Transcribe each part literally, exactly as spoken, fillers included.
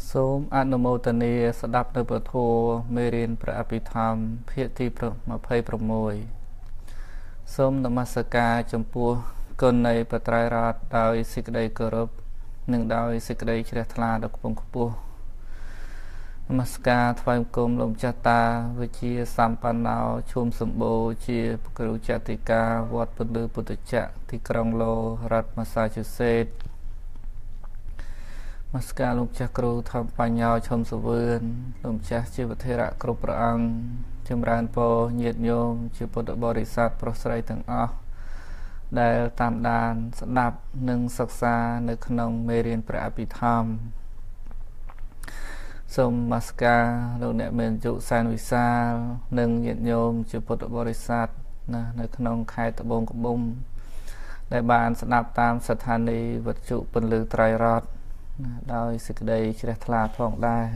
សូមអនុមោទនាស្ដាប់នៅពធមេរៀនព្រះអភិធម្មភាគទីยี่สิบหกសូមនមស្ការចំពោះគុណនៃបត្រៃរតន៍ដោយសេចក្តីគោរពនិងដោយសេចក្តីជ្រះថ្លាដ៏ខ្ពង់ខ្ពស់នមស្ការថ្វាយបង្គំលោកម្ចាស់តាវិជាសម្បណ្ណោឈុំសម្បូរជាគ្រូចតិកាវត្តពន្លឺពុទ្ធចក្រទីក្រុងឡូរដ្ឋ Massachusetts នមស្ការលោកចាស់គ្រូធម្មបញ្ញោឈុំសវឿនលោកម្ចាស់ជាវធិរៈគ្រប់ព្រះអង្គចម្រើនពរញាតិញោមជាពុទ្ធបរិស័ទប្រុសស្រីទាំងអស់ដែលតាមដានស្ដាប់និងសិក្សានៅក្នុងមេរៀនព្រះអភិធម្មសូមនមស្ការលោកអ្នកមានអាយុសែនវិសាលនិងញាតិញោមជាពុទ្ធបរិស័ទណានៅក្នុងខេត្តត្បូងឃ្មុំដែលបានស្ដាប់តាមស្ថានីយ៍វិទ្យុពន្លឺត្រៃរតន៍ដោយសេចក្តីជ្រះថ្លាផងដែរ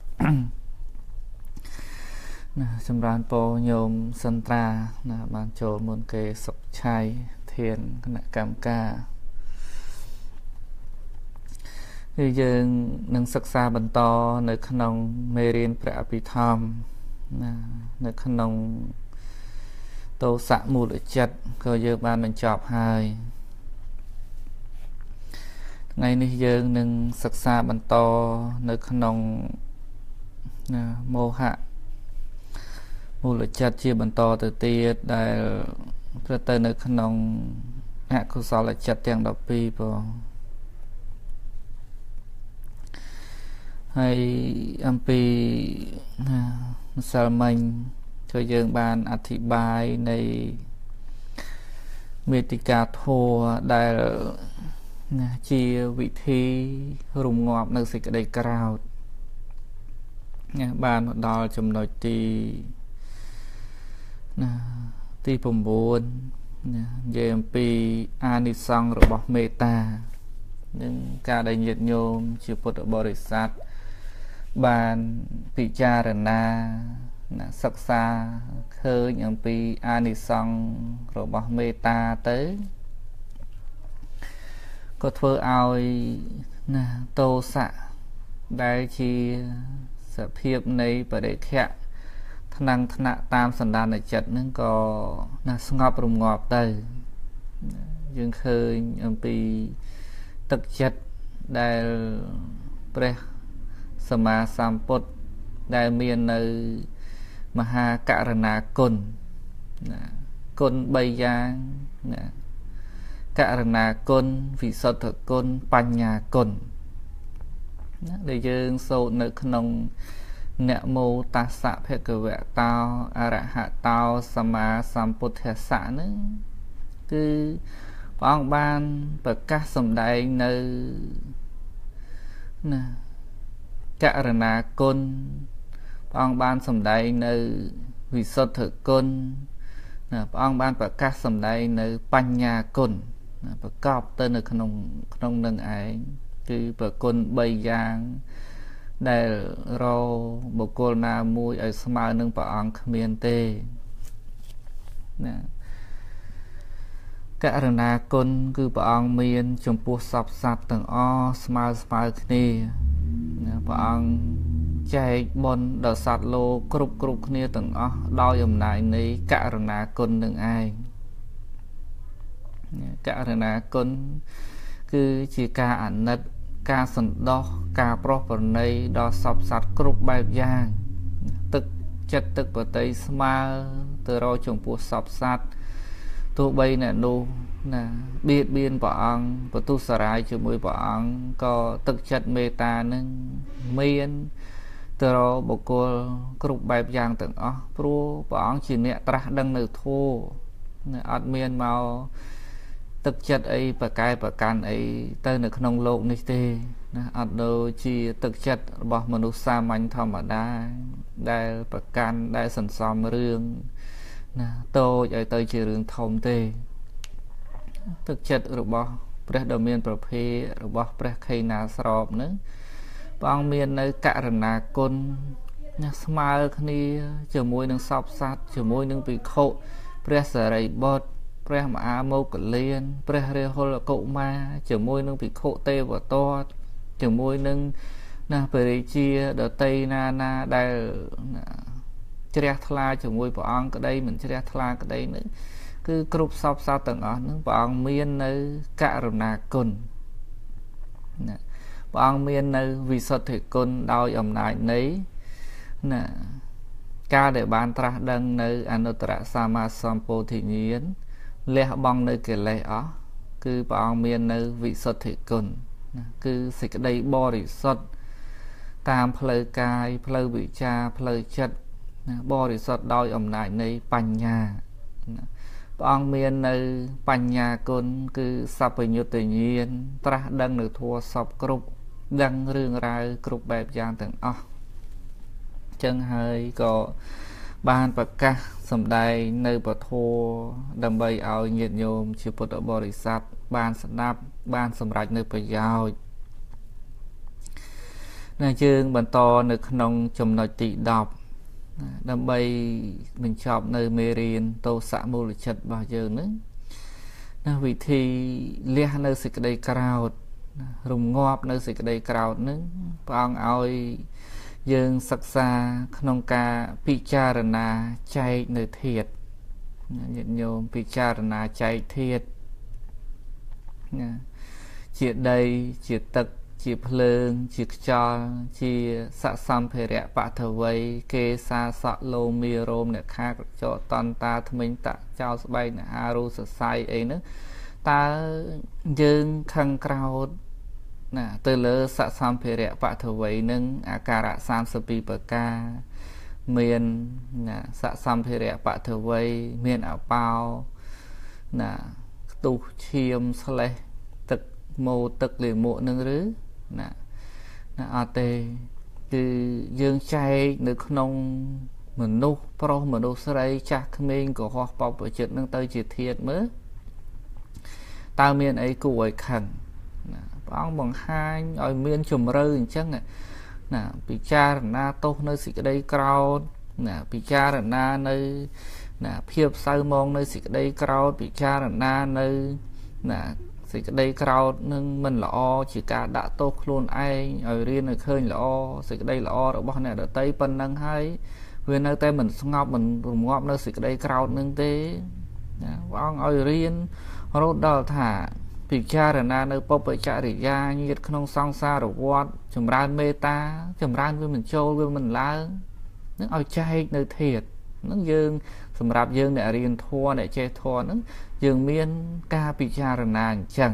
ណាចម្រើនពរញោមសិនត្រាណាបានចូលមុនគេសុខឆៃធានគណៈកម្មការគឺយើងនឹងសិក្សាបន្តនៅក្នុងមេរៀនព្រះអភិធម្មណានៅក្នុងតោសៈមូលចិត្តក៏យើងបានបញ្ចប់ហើយថ្ងៃនេះយើងនឹងសិក្សាបន្តនៅក្នុងណាមោហៈមូលចិត្តជាបន្តទៅទៀតដែលប្រទៅនៅក្នុងអកុសលចិត្តទាំងដប់ពីរបងហើយអំពីម្សិលមិញគឺយើងបានអធិប្បាយនៃមេតិកាធម៌ដែលណាជាវិធីរំងាប់នៅសេចក្តីក្រោធណាបានមកដល់ចំណុចទីណាទី9ណានិយាយអំពីអានិសង្សរបស់មេត្តានិងការដែលញាតិញោមជាពុទ្ធបរិស័ទបានពិចារណាណាសិក្សាឃើញអំពីអានិសង្សរបស់មេត្តាទៅក៏ធ្វើឲ្យណាតោសៈដែលជាសភាពនៃបរិក្ខៈថ្នាំងថ្នាក់តាមសន្តានចិត្តហ្នឹងក៏ណាស្ងប់រងាប់ទៅយើងឃើញអំពីទឹកចិត្តដែលព្រះសម្មាសម្ពុទ្ធដែលមាននៅមហាករុណាគុណណាគុណបីយ៉ាងណាករុណាគុណវិសុទ្ធគុណបញ្ញាគុណណាដែលយើងសូត្រនៅក្នុងនមោតាសៈភគវតោអរហតោសម្មាសម្ពុទ្ធស្សៈហ្នឹងគឺព្រះអង្គបានប្រកាសសម្ដែងនៅណាករុណាគុណព្រះអង្គបានសម្ដែងនៅវិសុទ្ធគុណណាព្រះអង្គបានប្រកាសសម្ដែងនៅបញ្ញាគុណប្រកបទៅនៅក្នុងក្នុងនឹងឯងគឺប្រគុណបីយ៉ាងដែលរបុគ្គលណាមួយឲ្យស្មើនឹងព្រះអង្គគ្មានទេណាករុណាគុណគឺព្រះអង្គមានចំពោះសពសត្វទាំងអស់ស្មើស្មើគ្នាណាព្រះអង្គចែកបុណ្យដល់សត្វលោកគ្រប់គ្រប់គ្នាទាំងអស់ដោយអំណាចនៃករុណាគុណនឹងឯងករុណាគុណគឺជាការអាណិតការសន្តោសការប្រោសប្រណីដល់សពសត្វគ្រប់បែបយ៉ាងទឹកចិត្តទឹកបតីស្មើទៅរកចំពោះសពសត្វទោះបីអ្នកនោះណាបៀតបៀនព្រះអង្គបទុសរាយជាមួយព្រះអង្គក៏ទឹកចិត្តមេត្តានឹងមានទៅរកបុគ្គលគ្រប់បែបយ៉ាងទាំងអស់ព្រោះព្រះអង្គជាអ្នកត្រាស់ដឹងនៅធម៌ណាអត់មានមកទឹកចិត្តអីប្រកែប្រកាន់អីទៅនៅក្នុងโลกនេះទេណាអត់ដូចជាទឹកចិត្តរបស់មនុស្សសាមញ្ញធម្មតាដែលប្រកាន់ដែលសន្សំរឿងណាតូចឲ្យទៅជារឿងធំទេទឹកចិត្តរបស់ព្រះដ៏មានប្រភេទរបស់ព្រះខេណាស្របនឹងព្រះអង្គមាននៅករុណាគុណណាស្មើគ្នាជាមួយនឹងសពសត្វជាមួយនឹងភិក្ខុព្រះសារីបុត្រព្រះមហាមោគលានព្រះរាហុលកុមារជាមួយនឹងភិក្ខុទេវទត្តជាមួយនឹងណាបរិជាដតីណាណាដែលជ្រះថ្លាជាមួយព្រះអង្គក្តីមិនជ្រះថ្លាក្តីនឹងគឺគ្រប់សពសត្វទាំងអស់នឹងព្រះអង្គមាននៅករុណាគុណណាព្រះអង្គមាននៅវិសុទ្ធិគុណដោយអំណាចនៃណាការដែលបានត្រាស់ដឹងនៅអនុត្តរសម្មាសម្ពោធិញ្ញាណលះបង់នៅកិលេសអស់គឺព្រះអង្គមាននៅវិសុទ្ធិគុណណាគឺសេចក្តីបរិសុទ្ធតាមផ្លូវកាយផ្លូវវិជ្ជាផ្លូវចិត្តណាបរិសុទ្ធដោយអំណាចនៃបញ្ញាណាព្រះអង្គមាននៅបញ្ញាគុណគឺសัพពញុត្តញ្ញាណត្រាស់ដឹងនៅធម៌សពគ្រប់ដឹងរឿងរ៉ាវគ្រប់បែបយ៉ាងទាំងអស់ចឹងហើយក៏បានប្រកាសសម្ដែងនៅពធដើម្បីឲ្យញាតិញោមជាពុទ្ធបរិស័ទបានស្ដាប់បានសម្រេចនៅប្រយោជន៍ណាយើងបន្តនៅក្នុងចំណុចទីដប់ដើម្បីបញ្ចប់នៅមេរៀនទោសមូលចិត្តរបស់យើងនឹងណាវិធីលះនៅសេចក្តីក្រោធរងាប់នៅសេចក្តីក្រោធនឹងព្រះអង្គឲ្យយើងសិក្សាក្នុងការពិចារណាចែកនៅធាតុញាតិញោមពិចារណាចែកធាតុណាជាដីជាទឹកជាភ្លើងជាខ្យល់ជាសសម្ភារៈបថវ័យគេសាសក់លោមីរោមអ្នកខាក្រចកតន្តាថ្មិញតចោលស្បែកអារូសស័យអីហ្នឹងតើយើងខឹងក្រោធណាទៅលើសសម្ភារៈបថវ័យនឹងអាការៈសាមសិបពីរប្រការមានណាសសម្ភារៈបថវ័យមានអបោណាខ្ទុះឈាមស្លេះទឹកម៉ូទឹកលាមកនឹងឬណាណាអត់ទេគឺយើងចែកនៅក្នុងមនុស្សប្រុសមនុស្សស្រីចាស់ក្មេងកុហកបបចិត្តនឹងទៅជាធាតុមើលតើមានអីគួរឲ្យខឹងណាព្រះអង្គបង្ហាញឲ្យមានជំរឿអញ្ចឹងណាពិចារណាទោសនៅសេចក្តីក្រោធណាពិចារណានៅណាភាពសៅមងនៅសេចក្តីក្រោធពិចារណានៅណាសេចក្តីក្រោធនឹងមិនល្អជាការដាក់ទោសខ្លួនឯងឲ្យរៀនឲ្យឃើញល្អសេចក្តីល្អរបស់អ្នកដទៃប៉ុណ្ណឹងហើយវានៅតែមិនស្ងប់មិនរងាប់នៅសេចក្តីក្រោធនឹងទេណាព្រះអង្គឲ្យរៀនរហូតដល់ថាពិចារណានៅពុព្វចរិយាញាតិក្នុងសង្សារវដ្តចម្រើនមេត្តាចម្រើនវាមិនចូលវាមិនឡើងនឹងឲ្យចែកនៅធាតុនឹងយើងសម្រាប់យើងអ្នករៀនធម៌អ្នកចេះធម៌នឹងយើងមានការពិចារណាអញ្ចឹង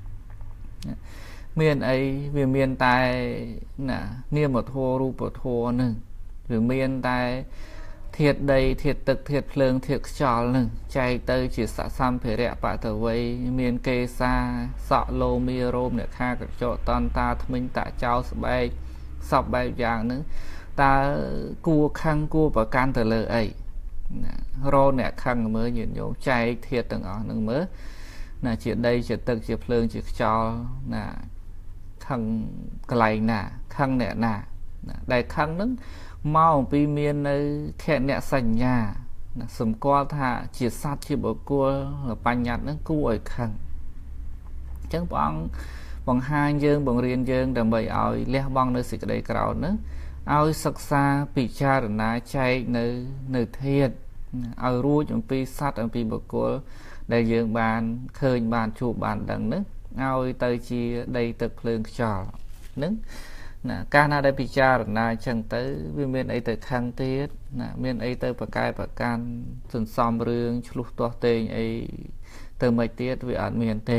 មានអីវាមានតែណានាមធម៌រូបធម៌នឹងវាមានតែធាតុដីធាតុទឹកធាតុភ្លើងធាតុខ្យល់នឹងចែកទៅជាសសម្ភារៈបតវ័យមានគេសាសក់លោមីរោមអ្នកខាក្រចកតន្តាថ្មិញតចោលស្បែកសពបែបយ៉ាងនឹងតើគួរខឹងគួរប្រកាន់ទៅលើអីណារោអ្នកខឹងមើលញាតិញោមចែកធាតុទាំងអស់នឹងមើលណាជាដីជាទឹកជាភ្លើងជាខ្យល់ណាខឹងកន្លែងណាខឹងអ្នកណាដែលខឹងនឹងមកអំពីមាននៅខណៈសញ្ញាណាសម្គាល់ថាជាសត្វជាបុគ្គលបញ្ញត្តិនឹងគួរឲ្យខឹងអញ្ចឹងព្រះអង្គបង្ហាញយើងបង្រៀនយើងដើម្បីឲ្យលះបង់នៅសេចក្តីក្រោធនឹងឲ្យសិក្សាពិចារណាចែកនៅនៅធាតុឲ្យរួចអំពីសត្វអំពីបុគ្គលដែលយើងបានឃើញបានជួបបានដឹងនឹងឲ្យទៅជាដីទឹកភ្លើងខ្យល់នឹងណាកាលណាដែលពិចារណាអញ្ចឹងទៅវាមានអីទៅខឹងទៀតណាមានអីទៅប្រកែប្រកាន់សន្សំរឿងឆ្លុះទាស់តេងអីទៅមិនទៀតវាអត់មានទេ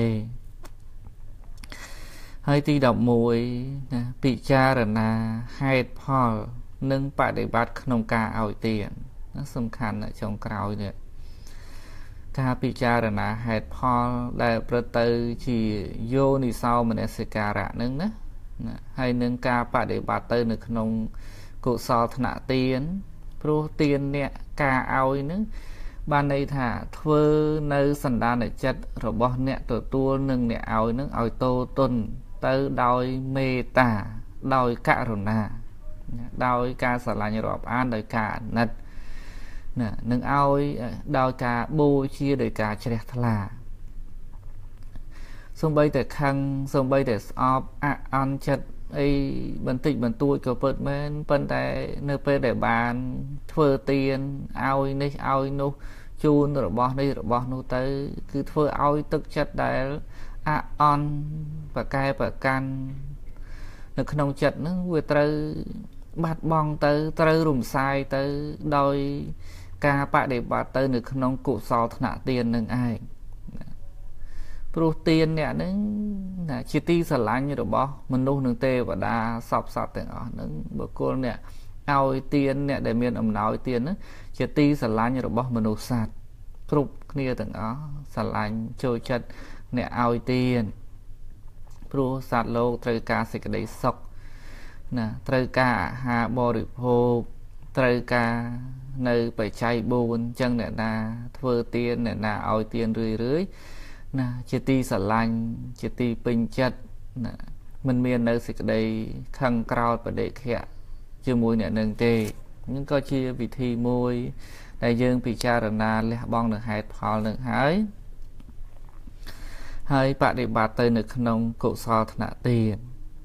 ហើយទីដប់មួយណាពិចារណាហេតុផលនិងបដិបត្តិក្នុងការឲ្យទានណាសំខាន់ណាចុងក្រោយនេះការពិចារណាហេតុផលដែលប្រទៅជាយោនិសោមនសិការៈនឹងណាណាហើយនឹងការបដិបត្តិទៅនៅក្នុងកុសលថ្នាក់ទានព្រោះទានអ្នកការឲ្យនឹងបានន័យថាធ្វើនៅសន្តានចិត្តរបស់អ្នកទទួលនិងអ្នកឲ្យនឹងឲ្យតូទុនទៅដោយមេត្តាដោយករុណាដោយការស្រឡាញ់រាប់អានដោយការអាណិតណានឹងឲ្យដោយការបូជាដោយការជ្រះថ្លាសូម្បីតែខឹងសូម្បីតែស្អប់អអន់ចិត្តអីបន្តិចបន្តួចក៏ពិតមែនប៉ុន្តែនៅពេលដែលបានធ្វើទានឲ្យនេះឲ្យនោះជូនរបស់នេះរបស់នោះទៅគឺធ្វើឲ្យទឹកចិត្តដែលអាក់អន់ប្រកែប្រកាន់នៅក្នុងចិត្តហ្នឹងវាត្រូវបាត់បង់ទៅត្រូវរំសាយទៅដោយការបដិបត្តិទៅនៅក្នុងកុសលថ្នាក់ទាននឹងឯងព្រោះទានអ្នកហ្នឹងជាទីស្រឡាញ់របស់មនុស្សនិងទេវតាសពសត្វទាំងអស់ហ្នឹងបុគ្គលអ្នកឲ្យទានអ្នកដែលមានអំណោយទានហ្នឹងជាទីស្រឡាញ់របស់មនុស្សសត្វគ្រប់គ្នាទាំងអស់ស្រឡាញ់ចូលចិត្តអ្នកឲ្យទានព្រោះសត្វលោកត្រូវការសេចក្តីសុខណាត្រូវការអាហារបរិភោគត្រូវការនៅបច្ច័យបួនអញ្ចឹងអ្នកណាធ្វើទានអ្នកណាឲ្យទានរឿយរឿយណាជាទីស្រឡាញ់ជាទីពេញចិត្តណាមិនមាននៅសេចក្តីខឹងក្រោធបដិខៈជាមួយអ្នកនឹងទេហ្នឹងក៏ជាវិធីមួយដែលយើងពិចារណាលះបង់នៅហេតុផលនឹងហើយហើយបដិបត្តិទៅនៅក្នុងកុសលថ្នាក់ទាន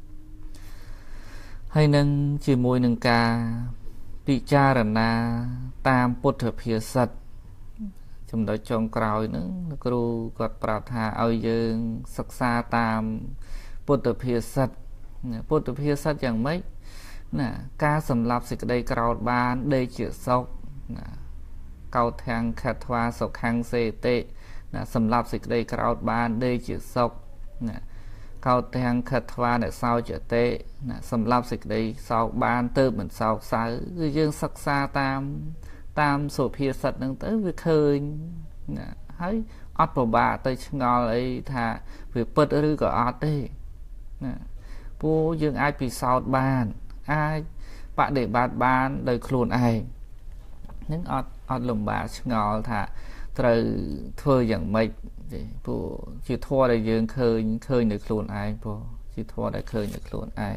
ហើយនឹងជាមួយនឹងការពិចារណាតាមពុទ្ធភាសិតចំណុចចុងក្រោយហ្នឹងគ្រូគាត់ប្រាប់ថាឲ្យយើងសិក្សាតាមពុទ្ធភាសិតពុទ្ធភាសិតយ៉ាងម៉េចណាការសម្លាប់សេចក្តីក្រោធបានដេកជាសុខណាកោធាំងខត្វាសុខੰសេតិណាសម្លាប់សេចក្តីក្រោធបានដេកជាសុខណាកោធាំងខត្វាអ្នកសោចតិណាសម្លាប់សេចក្តីសោកបានទៅមិនសោកសៅគឺយើងសិក្សាតាមតាមសុភាសិតហ្នឹងទៅវាឃើញណាហើយអត់ពិបាកទៅឆ្ងល់អីថាវាពិតឬក៏អត់ទេណាព្រោះយើងអាចពិសោធន៍បានអាចបដិបត្តិបានដោយខ្លួនឯងនឹងអត់អត់លំបាកឆ្ងល់ថាត្រូវធ្វើយ៉ាងម៉េចទេព្រោះជាធម៌ដែលយើងឃើញឃើញនៅខ្លួនឯងព្រោះជាធម៌ដែលឃើញនៅខ្លួនឯង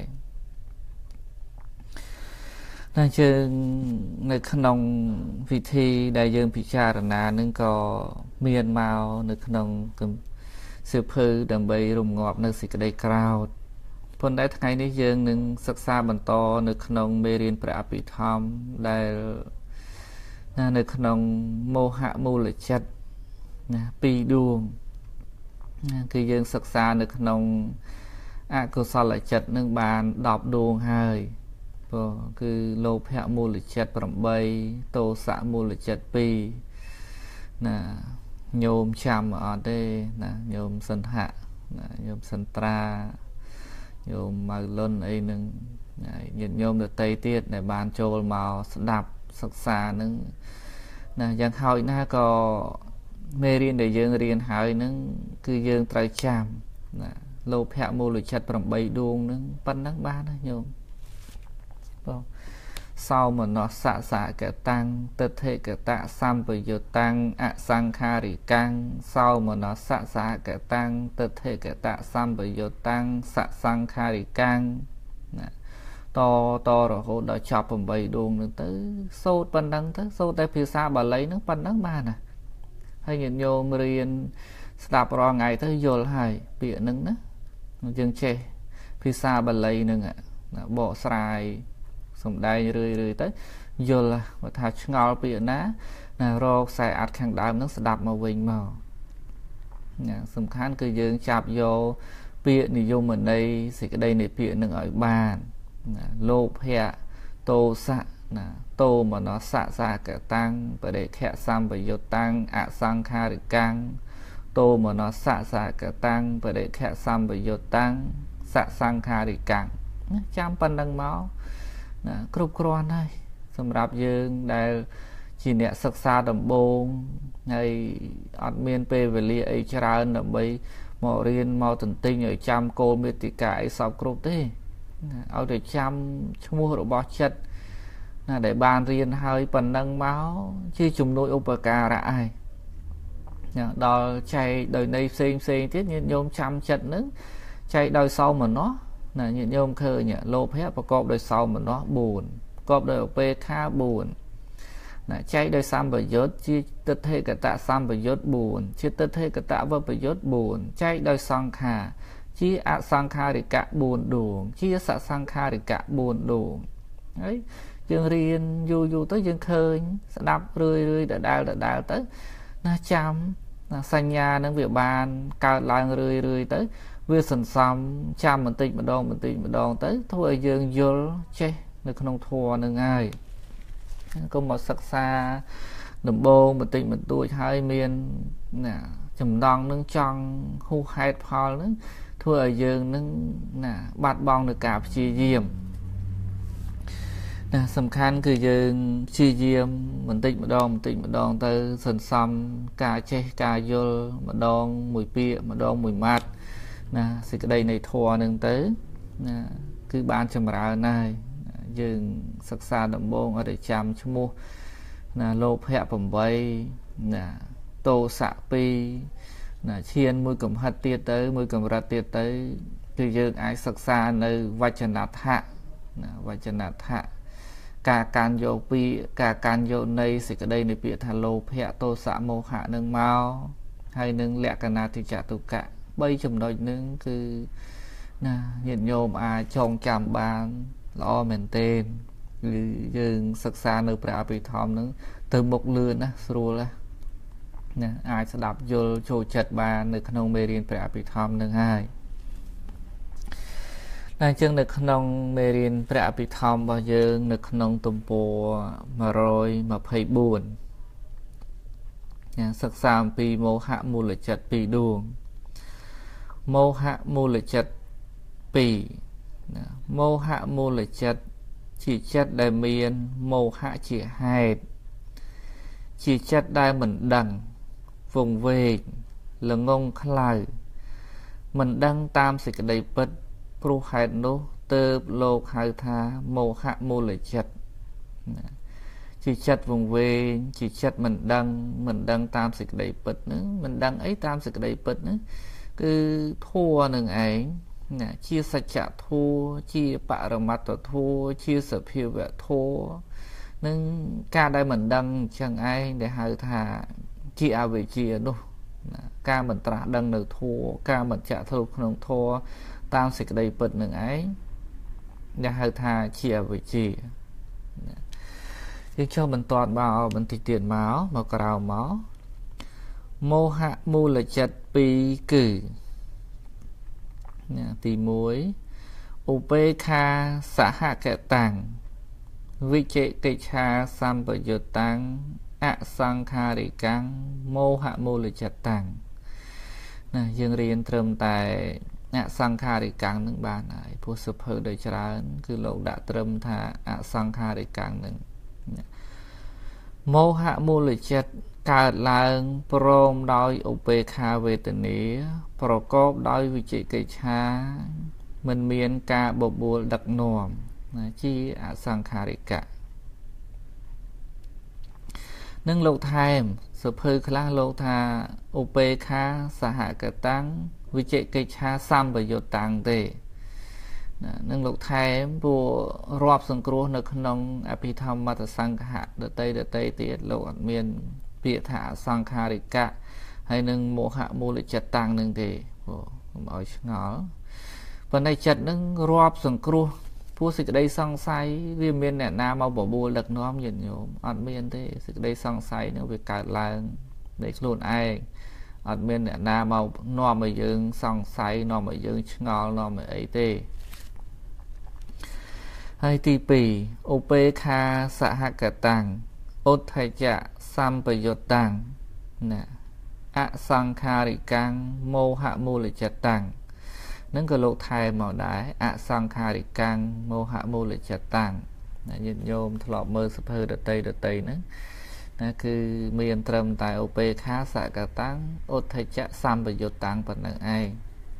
តែយើងនៅក្នុងវិធីដែលយើងពិចារណានឹងក៏មានមកនៅក្នុងសៀវភៅដើម្បីរំងាប់នៅសេចក្តីក្រោធប៉ុន្តែថ្ងៃនេះយើងនឹងសិក្សាបន្តនៅក្នុងមេរៀនព្រះអភិធម្មដែលនៅក្នុងមោហៈមូលចិត្តណាពីរដួងណាគឺយើងសិក្សានៅក្នុងអកុសលចិត្តនឹងបានដប់ដួងហើយព្រោះគឺលោភៈមូលចិត្តប្រាំទោសៈមូលចិត្តពីរណាញោមចាំអត់ទេណាញោមសន្ធៈណាញោមសន្ត្រាញោមម៉ៅលុនអីនឹងញាតិញោមដទៃទៀតដែលបានចូលមកស្ដាប់សិក្សានឹងណាយ៉ាងហោចណាស់ក៏មេរៀនដែលយើងរៀនហើយនឹងគឺយើងត្រូវចាំណាលោភៈមូលចិត្តប្រាំដួងនឹងប៉ុណ្ណឹងបានណាញោមបងសោមនស្សៈសកតាំងទិដ្ឋិកតៈសម្បយុតាំងអសង្ខារិកាំងសោមនស្សៈសកតាំងទិដ្ឋិកតៈសម្បយុតាំងសសង្ខារិកាំងណាតតរហូតដល់ចប់ប្រាំដួងនឹងទៅសូត្រប៉ុណ្ណឹងទៅសូត្រតែភាសាបាលីនឹងប៉ុណ្ណឹងបានណាហើយញាតិញោមរៀនស្ដាប់រាល់ថ្ងៃទៅយល់ហើយពាក្យហ្នឹងណាយើងចេះភាសាបាលីនឹងបកស្រាយសំដែងរឿយរឿយទៅយល់ថាឆ្ងល់ពាក្យណាណារកខ្សែអត្ថខាងដើមហ្នឹងស្ដាប់មកវិញមកណាសំខាន់គឺយើងចាប់យកពាក្យនិយមន័យសេចក្តីនៃពាក្យនឹងឲ្យបានណាលោភៈទោសៈណាតោមនស្សៈសាកតាំងបរិខៈសម្បយុតាំងអសង្ខារិកាំងតោមនស្សៈសាកតាំងបរិខៈសម្បយុតាំងសសង្ខារិកាំងចាំប៉ុណ្្នឹងមកណាគ្រប់គ្រាន់ហើយសម្រាប់យើងដែលជាអ្នកសិក្សាដំបូងហើយអត់មានពេលវេលាអីច្រើនដើម្បីមករៀនមកទន្ទិញឲ្យចាំគោលមេតិកាអីសពគ្រប់ទេឲ្យតែចាំឈ្មោះរបស់ចិត្តណាដែលបានរៀនហើយប៉ុណ្ណឹងមកជាជំនួយឧបការៈហើយណាដល់ចែកដោយន័យផ្សេងផ្សេងទៀតញាតិញោមចាំចិត្តនឹងចែកដោយសោមនស្សណាញាតិញោមឃើញលោភៈប្រកបដោយសោមនស្សបួនប្រកបដោយឧបេក្ខាបួនណាចែកដោយសម្បយុទ្ធជាទិដ្ឋិកតៈសម្បយុទ្ធបួនជាទិដ្ឋិកតៈវិបយុទ្ធបួនចែកដោយសង្ខារ chia ạ sang kha để cả buồn đuồng chia sạ sang kha để cả buồn đuồng ấy dương riêng dù dù tới dương khơi sẽ đắp rơi rơi đã đào đã đào tới na chăm na xanh nhà nâng việc bàn cao lang rơi rơi tới vừa sần xăm chăm mình tịnh mình đòn mình tịnh mình đòn tới thôi dương vô che được không thua nâng ai có một sắc xa đầm bô mình tịnh mình tuổi hai miền nè chầm đòn nâng tròn khu hai phò nữa thôi dương nâng nè bát bong được cả chi diêm nè sầm khănคือយើងព្យាយាមបន្តិចម្ដងបន្តិចម្ដងទៅសន្សំការចេះការយល់ម្ដងមួយពាក្យម្ដងមួយម៉ាត់ណាសេចក្តីនៃធម៌នឹងទៅណាគឺបានចម្រើនហើយយើងសិក្សាដំបូងអត់ឲ្យចាំឈ្មោះណាលោភៈeightណាតោសៈtwoណាឈានមួយកំហិតទៀតទៅមួយកម្រិតទៀតទៅគឺយើងអាចសិក្សានៅវចនដ្ឋៈណាវចនដ្ឋៈការកាន់យកពីការកាន់យកនៃសេចក្តីនៃពាក្យថាលោភៈទោសៈមោហៈនឹងមកហើយនឹងលក្ខណៈទិចតុកៈ3ចំណុចនឹងគឺណាញាតិញោមអាចចងចាំបានល្អមែនទែនគឺយើងសិក្សានៅព្រះអភិធម្មនឹងទៅមុខលឿនណាស្រួលណាអាចស្ដាប់យល់ចូលចិត្តបាននៅក្នុងមេរៀនព្រះអភិធម្មនឹងហើយតែអញ្ចឹងនៅក្នុងមេរៀនព្រះអភិធម្មរបស់យើងនៅក្នុងទំព័រone twenty-fourណាសិក្សាអំពីមោហៈមូលចិត្តពីរដួងមោហៈមូលចិត្តtwoណាមោហៈមូលចិត្តជាចិត្តដែលមានមោហៈជាហេតុជាចិត្តដែលមិនដឹងវង្វេងល្ងងខ្លៅមិនដឹងតាមសេចក្តីពិតព្រោះហេតុនោះទើបលោកហៅថាមោហៈមូលចិត្តជាចិត្តវង្វេងជាចិត្តមិនដឹងមិនដឹងតាមសេចក្តីពិតហ្នឹងមិនដឹងអីតាមសេចក្តីពិតហ្នឹងគឺធัวនឹងឯងណាជាសច្ចធัวជាបរមត្តធัวជាសភាវៈធัวនឹងការដែលមិនដឹងអញ្ចឹងឯងដែលហៅថាជាអវិជ្ជានោះណាការមិនត្រាស់ដឹងនៅធัวការមិនចាក់ធ្លុះក្នុងធัวតាមសេចក្តីពិតនឹងឯងដែលហៅថាជាអវិជ្ជាយើងចូលបន្តមកបន្តិចទៀតមកមកក្រោមមកមោហៈមូលចិត្តពីរគឺណាទីoneឧបេខាសហកតាំងវិជិកិច្ឆាសម្បយុត្តតាំងអសង្ខារិកាំងមោហៈមូលចិត្តតាំងណាយើងរៀនត្រឹមតែអសង្ខារិកាំងនឹងបានហើយព្រោះសភៅដូចច្រើនគឺលោកដាក់ត្រឹមថាអសង្ខារិកាំងនឹងមោហៈមូលចិត្តកើតឡើងព្រមដោយឧបេក្ខាវេទនាប្រកបដោយវិជិកិច្ឆាមិនមានការបបួលដឹកនាំណាជាអសង្ខារិកៈនឹងលោកថែមសភៅខ្លះលោកថាឧបេក្ខាសហកតាំងវិជិកិច្ឆាសម្បយុត្តតាំងទេណានឹងលោកថែមព្រោះរាប់សង្គ្រោះនៅក្នុងអភិធម្មតសង្ឃៈដតីដតីទៀតលោកអត់មានពាក្យថាអសង្ខារិកៈហើយនឹងមោហៈមូលចិត្តតាំងនឹងទេព្រោះកុំឲ្យឆ្ងល់ប៉ុន្តែចិត្តនឹងរាប់សង្គ្រោះព្រោះសេចក្តីសង្ស័យវាមានអ្នកណាមកបបួលដឹកនាំញាតិញោមអត់មានទេសេចក្តីសង្ស័យនឹងវាកើតឡើងដោយខ្លួនឯងអត់មានអ្នកណាមកនាំឲ្យយើងសង្ស័យនាំឲ្យយើងឆ្ងល់នាំឲ្យអីទេហើយទីtwoឧបេក្ខាសហកតាំងឧទ្ធច្ចៈសម្បយុត្តតាំងណាអសង្ខារិកាំងមោហៈមូលចិត្តតាំងនឹងក៏លោកថែមមកដែរអសង្ខារិកាំងមោហៈមូលចិត្តតាំងណាញាតិញោមធ្លាប់មើលសភៅដតីដតីហ្នឹងណាគឺមានត្រឹមតែឧបេក្ខាសហកតាំងឧទ្ធច្ចៈសម្បយុត្តតាំងប៉ុណ្ណឹងឯង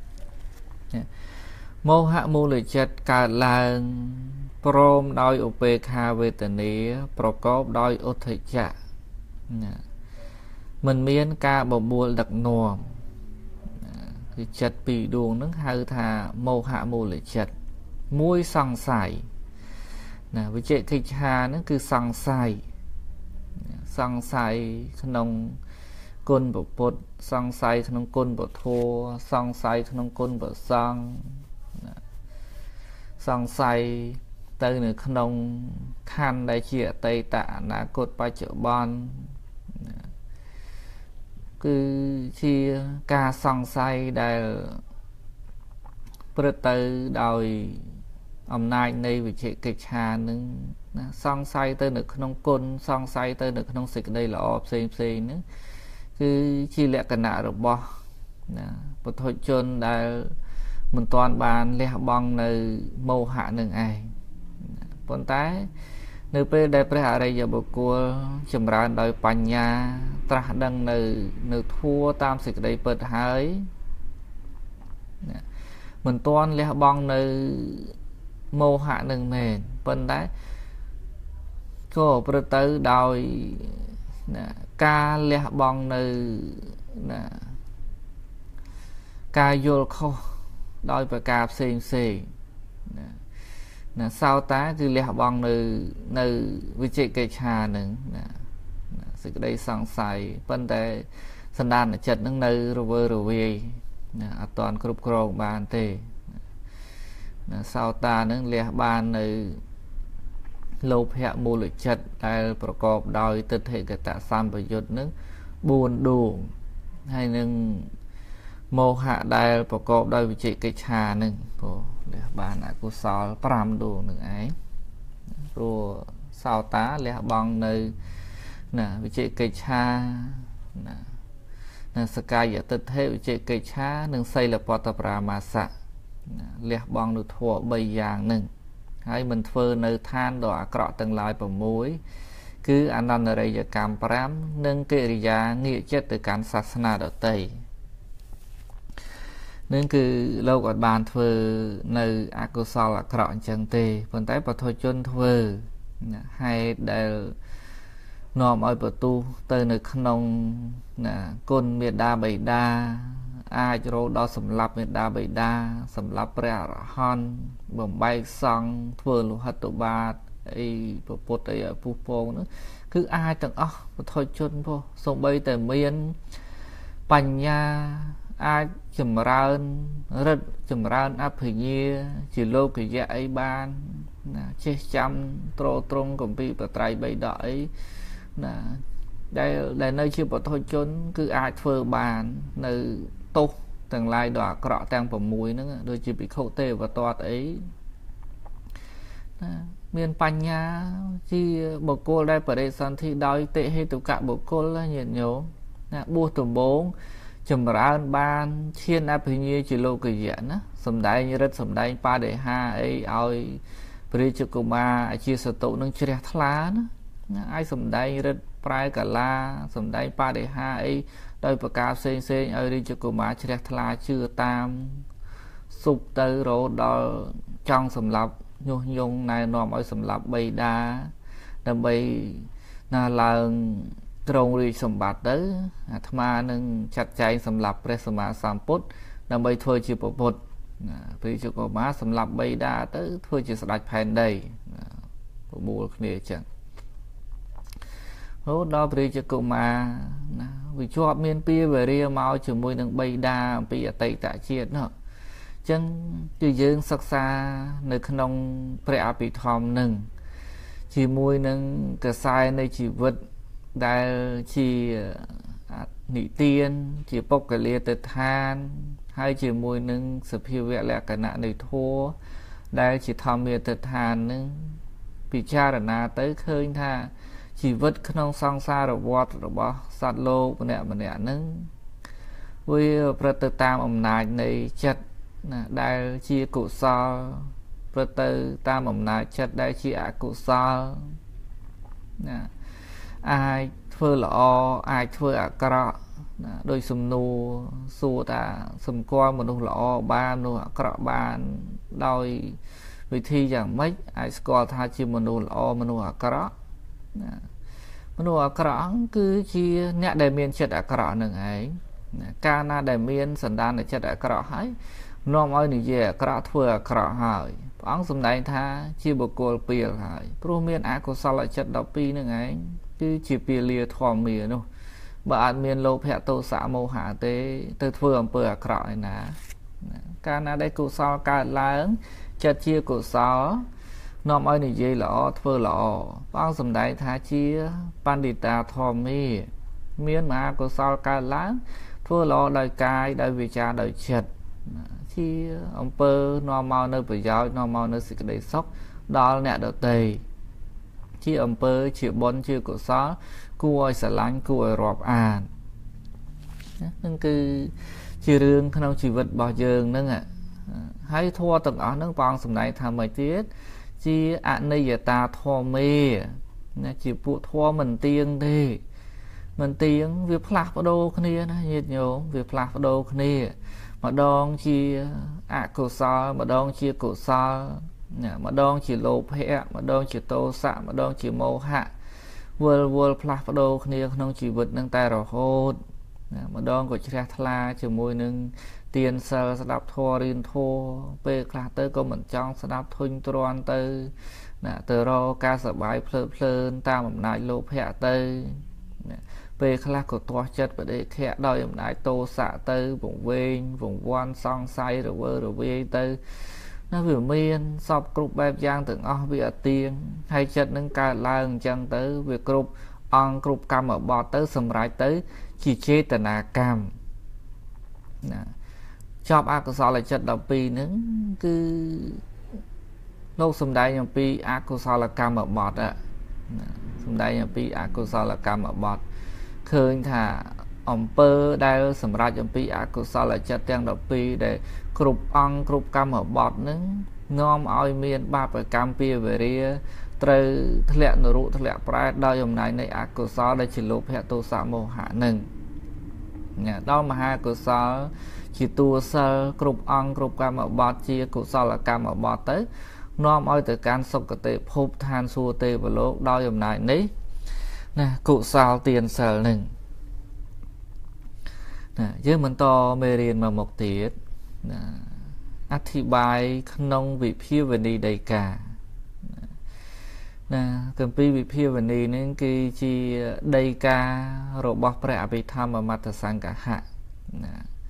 មោហៈមូលចិត្តកើតឡើងព្រមដោយឧបេក្ខាវេទនាប្រកបដោយឧទ្ធច្ចៈណាមិនមានការបបួលដឹកនាំគឺចិត្តពីរដួងហ្នឹងហៅថាមោហៈមូលចិត្តមួយសង្ស័យណាវិជិកិច្ឆាហ្នឹងគឺសង្ស័យសង្ស័យក្នុងគុណពុទ្ធសង្ស័យក្នុងគុណពធសង្ស័យក្នុងគុណប្រសង្ឃសង្ស័យទៅនៅក្នុងខណ្ឌដែលជាអតីតអនាគតបច្ចុប្បន្នគឺជាការសង្ស័យដែលព្រឹត្តទៅដោយអំណាចនៃវិជ្ជាកិច្ឆានឹងណាសង្ស័យទៅនៅក្នុងគុណសង្ស័យទៅនៅក្នុងសេចក្តីល្អផ្សេងផ្សេងហ្នឹងគឺជាលក្ខណៈរបស់ណាពុទ្ធជនដែលមិនទាន់បានលះបង់នៅមោហៈនឹងឯងប៉ុន្តែនៅពេលដែលព្រះអរិយបុគ្គលចម្រើនដោយបញ្ញាត្រាស់ដឹងនៅនៅធัวតាមសេចក្តីពិតហើយមិនទាន់លះបង់នៅមោហៈនឹងមែនប៉ុន្តែក៏ប្រទៅដោយណាការលះបង់នៅណាការយល់ខុសដោយប្រការផ្សេងផ្សេងណាណាសោតាគឺលះបង់នៅនៅវិជ្ជាកិច្ឆានឹងណាសេចក្តីសង្ស័យប៉ុន្តែសន្តានចិត្តនឹងនៅរវើរវាយណាអត់តាន់គ្រប់គ្រងបានទេណាសោតានឹងលះបាននៅលោភៈមូលចិត្តដែលប្រកបដោយទិដ្ឋិកតសម្បយុទ្ធនឹងបួនដួងហើយនឹងមោហៈដែលប្រកបដោយវិជ្ជាកិច្ឆានឹងព្រោះលះបានអកុសលប្រាំដួងនឹងឯងព្រោះសោតាលះបង់នៅណាវិជ្ជាកិច្ឆាណាណាសកាយទិដ្ឋិវិជ្ជាកិច្ឆានិងសីលបតប្រាមាសៈលះបង់នៅធម៌បីយ៉ាងនឹងហើយមិនធ្វើនៅឋានដ៏អាក្រក់ទាំងឡាយ៦គឺអនន្តរិយកម្មប្រាំនិងកិរិយាងាកចិត្តទៅកាន់សាសនាដទៃនឹងគឺលោកអត់បានធ្វើនៅអកុសលអាក្រក់អញ្ចឹងទេប៉ុន្តែបទជនធ្វើហេតុដែលនាំឲ្យបន្ទុះទៅនៅក្នុងណាគុណមេដាបិតាអាចរោដល់សម្លាប់មេដាបិតាសម្លាប់ព្រះអរហន្តបំបែកសង្ឃធ្វើលោហិតបាតអីពុទ្ធអីពុះពងនោះគឺអាចទាំងអស់បទជនពោះសូម្បីតែមានបញ្ញាអាចចម្រើនរិទ្ធចម្រើនអភិញ្ញាជាលោកយៈអីបានណាចេះចាំត្រត្រង់គម្ពីរបត្រៃបិដកអីណាដែលដែលនៅជាពុទ្ធជនគឺអាចធ្វើបាននៅទោសទាំងឡាយដ៏អាក្រក់ទាំង៦ហ្នឹងដូចជាភិក្ខុទេវទត្តអីណាមានបញ្ញាជាបុគ្គលដែលបរិសន្ធិដោយតិហេតុកៈបុគ្គលញាតិញោមណាបួសដំបងចម្រើនបានឈានអភិញ្ញាជាលោកយៈណាសំដែងរិទ្ធសំដែងបដិហាអីឲ្យព្រះរាជកុមារអាជាសតុនឹងជ្រះថ្លាណាអាចសំដែងរិទ្ធប្រែកាឡាសំដែងបដិហាអីដោយប្រការផ្សេងផ្សេងឲ្យរាជកុមារជ្រះថ្លាជឿតាមសុបទៅរហូតដល់ចង់សម្លាប់ញុះញង់ណែនាំឲ្យសម្លាប់បិតាដើម្បីណាឡើងត្រង់រាជសម្បត្តិទៅអាត្មានឹងចាត់ចែងសម្លាប់ព្រះសម្មាសម្ពុទ្ធដើម្បីធ្វើជាពុទ្ធណាព្រះរាជកុមារសម្លាប់បិតាទៅធ្វើជាស្ដេចផែនដីប្រមូលគ្នាអញ្ចឹងរហូតដល់ព្រះរាជកុមារណាវាជាប់មានពាវេរាមកជាមួយនឹងបិតាអំពីអតីតជាតិនោះអញ្ចឹងគឺយើងសិក្សានៅក្នុងព្រះអភិធម្មនឹងជាមួយនឹងកសែនៃជីវិតដែលជានិទានជាពុក្ខលាទិដ្ឋានហើយជាមួយនឹងសភាវៈលក្ខណៈនៃធម៌ដែលជាធម្មាទិដ្ឋាននឹងពិចារណាទៅឃើញថាជីវិតក្នុងសង្សារវដ្តរបស់សត្វលោកម្នាក់ម្នាក់ហ្នឹងវាប្រព្រឹត្តទៅតាមអំណាចនៃចិត្តណាដែលជាកុសលប្រព្រឹត្តទៅតាមអំណាចចិត្តដែលជាអកុសលណាអាចធ្វើល្អអាចធ្វើអាក្រក់ណាដោយសំណួរសួរថាសម្គាល់មនុស្សល្អបានមនុស្សអាក្រក់បានដោយវិធីយ៉ាងម៉េចអាចស្គាល់ថាជាមនុស្សល្អមនុស្សអាក្រក់ណាមនុស្សអាក្រក់គឺជាអ្នកដែលមានចិត្តអាក្រក់នឹងឯងណាកាលណាដែលមានសន្តានចិត្តអាក្រក់ហើយនាំឲ្យនិយាយអាក្រក់ធ្វើអាក្រក់ហើយព្រះអង្គសម្ដែងថាជាបុគ្គលពាលហើយព្រោះមានអកុសលចិត្តដប់ពីរនឹងឯងគឺជាពាលាធម្មានោះបើអត់មានលោភៈទោសៈមោហៈទេទៅធ្វើអំពើអាក្រក់ឯណាកាលណាដែលកុសលកើតឡើងចិត្តជាកុសលនាំឲ្យនិយាយល្អធ្វើល្អព្រះអង្គសម្ដែងថាជាបណ្ឌិតាធម្មីមានមហាកុសលកើតឡើងធ្វើល្អដោយកាយដោយវាចាដោយចិត្តជាអំពើនាំមកនៅប្រយោជន៍នាំមកនៅសេចក្តីសុខដល់អ្នកដទៃជាអំពើជាបុណ្យជាកុសលគួរឲ្យស្រឡាញ់គួរឲ្យរាប់អានហ្នឹងគឺជារឿងក្នុងជីវិតរបស់យើងហ្នឹងហើយធម៌ទាំងអស់ហ្នឹងព្រះអង្គសម្ដែងថាម៉េចទៀតជាអនិច្ចតាធម្មេណាជាពួកធម៌មិនទៀងទេមិនទៀងវាផ្លាស់ប្ដូរគ្នាណាញាតិញោមវាផ្លាស់ប្ដូរគ្នាម្ដងជាអកុសលម្ដងជាកុសលណាម្ដងជាលោភៈម្ដងជាទោសៈម្ដងជាមោហៈវល់វល់ផ្លាស់ប្ដូរគ្នាក្នុងជីវិតនឹងតែរហូតណាម្ដងក៏ជ្រះថ្លាជាមួយនឹងទានសិលស្ដាប់ធម៌រៀនធម៌ពេលខ្លះទៅក៏មិនចង់ស្ដាប់ធុញទ្រាន់ទៅណាទៅរកការសប្បាយភ្លើតភ្លើនតាមអំណាចលោភៈទៅណាពេលខ្លះក៏ទាស់ចិត្តបដិខៈដោយអំណាចទោសៈទៅវង្វេងវង្វាន់សង្ស័យរវើរវាយទៅណាវាមានសពគ្រប់បែបយ៉ាងទាំងអស់វាអត់ទៀងហើយចិត្តនឹងកើតឡើងអញ្ចឹងទៅវាគ្រប់អង្គគ្រប់កម្មបត្តិទៅសម្រេចទៅជាចេតនាកម្មណាចប់អកុសលចិត្តដប់ពីរហ្នឹងគឺលោកសំដែងអំពីអកុសលកម្មបត្តិសំដែងអំពីអកុសលកម្មបត្តិឃើញថាអំពើដែលសម្រេចអំពីអកុសលចិត្តទាំងដប់ពីរដែលគ្រប់អង្គគ្រប់កម្មបត្តិហ្នឹងនាំឲ្យមានបាបកម្មពីវេរាត្រូវធ្លាក់នរកធ្លាក់ប្រែតដោយអំណាចនៃអកុសលដែលជាលោភៈទោសៈមោហៈហ្នឹងដល់មហាកុសលជាតួសិលគ្រប់អង្គគ្រប់កម្មបត្តិជាកុសលកម្មបត្តិទៅនាំឲ្យទៅកាន់សុគតិភពឋានសួគ៌ទេវលោកដោយអំណាចនេះណាកុសលទានសិលនឹងណាយើងបន្តមេរៀនមកមុខទៀតណាអធិប្បាយក្នុងវិភាវនីដីកាណាគម្ពីរវិភាវនីនេះគឺជាដីការបស់ព្រះអភិធម្មមត្តសង្ឃហៈណា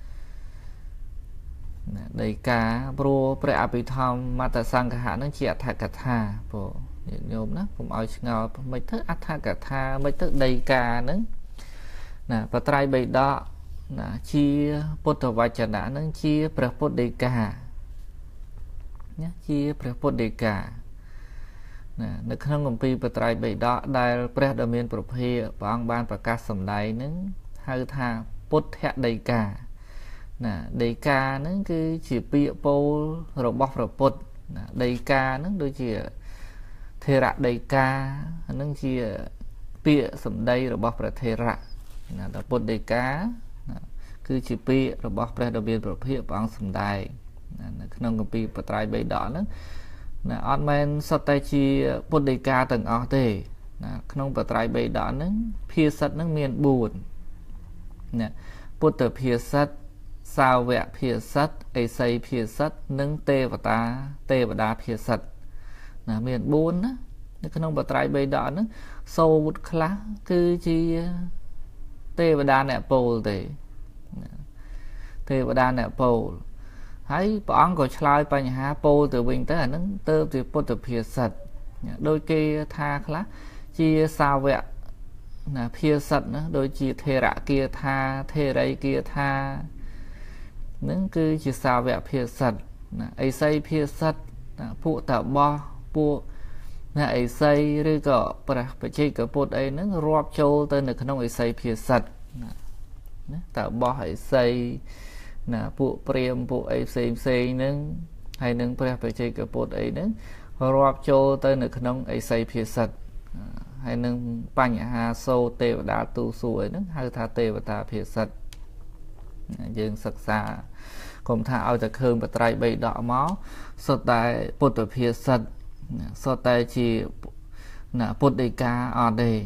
ដីកាព្រោះព្រះអភិធម្មមត្តសង្ឃហៈនឹងជាអដ្ឋកថាព្រោះញាតិញោមណាកុំឲ្យឆ្ងល់មិនទៅអដ្ឋកថាមិនទៅដីកាហ្នឹងណាបត្រៃបិដកណាជាពុទ្ធវចនៈហ្នឹងជាព្រះពុទ្ធដីកាណាជាព្រះពុទ្ធដីកាណានៅក្នុងគម្ពីរបត្រៃបិដកដែលព្រះដ៏មានប្រភេទព្រះអង្គបានប្រកាសសម្ដែងហ្នឹងហៅថាពុទ្ធដីកាណាដីកាហ្នឹងគឺជាពាក្យពោលរបស់ព្រះពុទ្ធណាដីកាហ្នឹងដូចជាថេរដីកាហ្នឹងជាពាក្យសម្ដីរបស់ព្រះថេរៈណាដល់ពុទ្ធដីកាណាគឺជាពាក្យរបស់ព្រះដ៏មានប្រភេទព្រះអង្គសម្ដែងណានៅក្នុងគម្ពីរបត្រៃបិដកហ្នឹងណាអត់មែនសុទ្ធតែជាពុទ្ធដីកាទាំងអស់ទេណាក្នុងបត្រៃបិដកហ្នឹងភាសិតហ្នឹងមានបួនណាពុទ្ធភាសិតសាវកភាសិតអេសីភាសិតនិងទេវតាទេវតាភាសិតណាមានបួនណានៅក្នុងបត្រៃបិដកហ្នឹងសូត្រខ្លះគឺជាទេវតាអ្នកពោលទេទេវតាអ្នកពោលហើយព្រះអង្គក៏ឆ្លើយបញ្ហាពោលទៅវិញទៅអាហ្នឹងទៅជាពុទ្ធភាសិតដោយគេថាខ្លះជាសាវកណាភាសិតណាដូចជាថេរគាថាថេរីគាថានឹងគឺជាសាវកភាសិតណាអេសីភាសិតណាពួកតបោះពួកណាអេសីឬក៏ព្រះបច្ចេកពុទ្ធអីហ្នឹងរាប់ចូលទៅនៅក្នុងអេសីភាសិតណាណាតបោះអេសីណាពួកព្រាហ្មណ៍ពួកអីផ្សេងផ្សេងហ្នឹងហើយនឹងព្រះបច្ចេកពុទ្ធអីហ្នឹងរាប់ចូលទៅនៅក្នុងអេសីភាសិតហើយនឹងបញ្ហាសូរទេវតាទូសួរអីហ្នឹងហៅថាទេវតាភាសិតយើងសិក្សាកុំថាឲ្យតែឃើញបត្រៃបិដកមកសុទ្ធតែពុទ្ធភាសិតសុទ្ធតែជាណាពុទ្ធដីកាអត់ទេ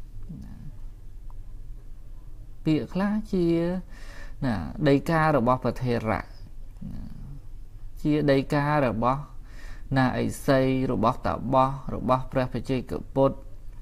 ពាក្យខ្លះជាណាដីការបស់ព្រះថេរៈជាដីការបស់ណាអិសីរបស់តាបោះរបស់ព្រះបច្ចេកពុទ្ធ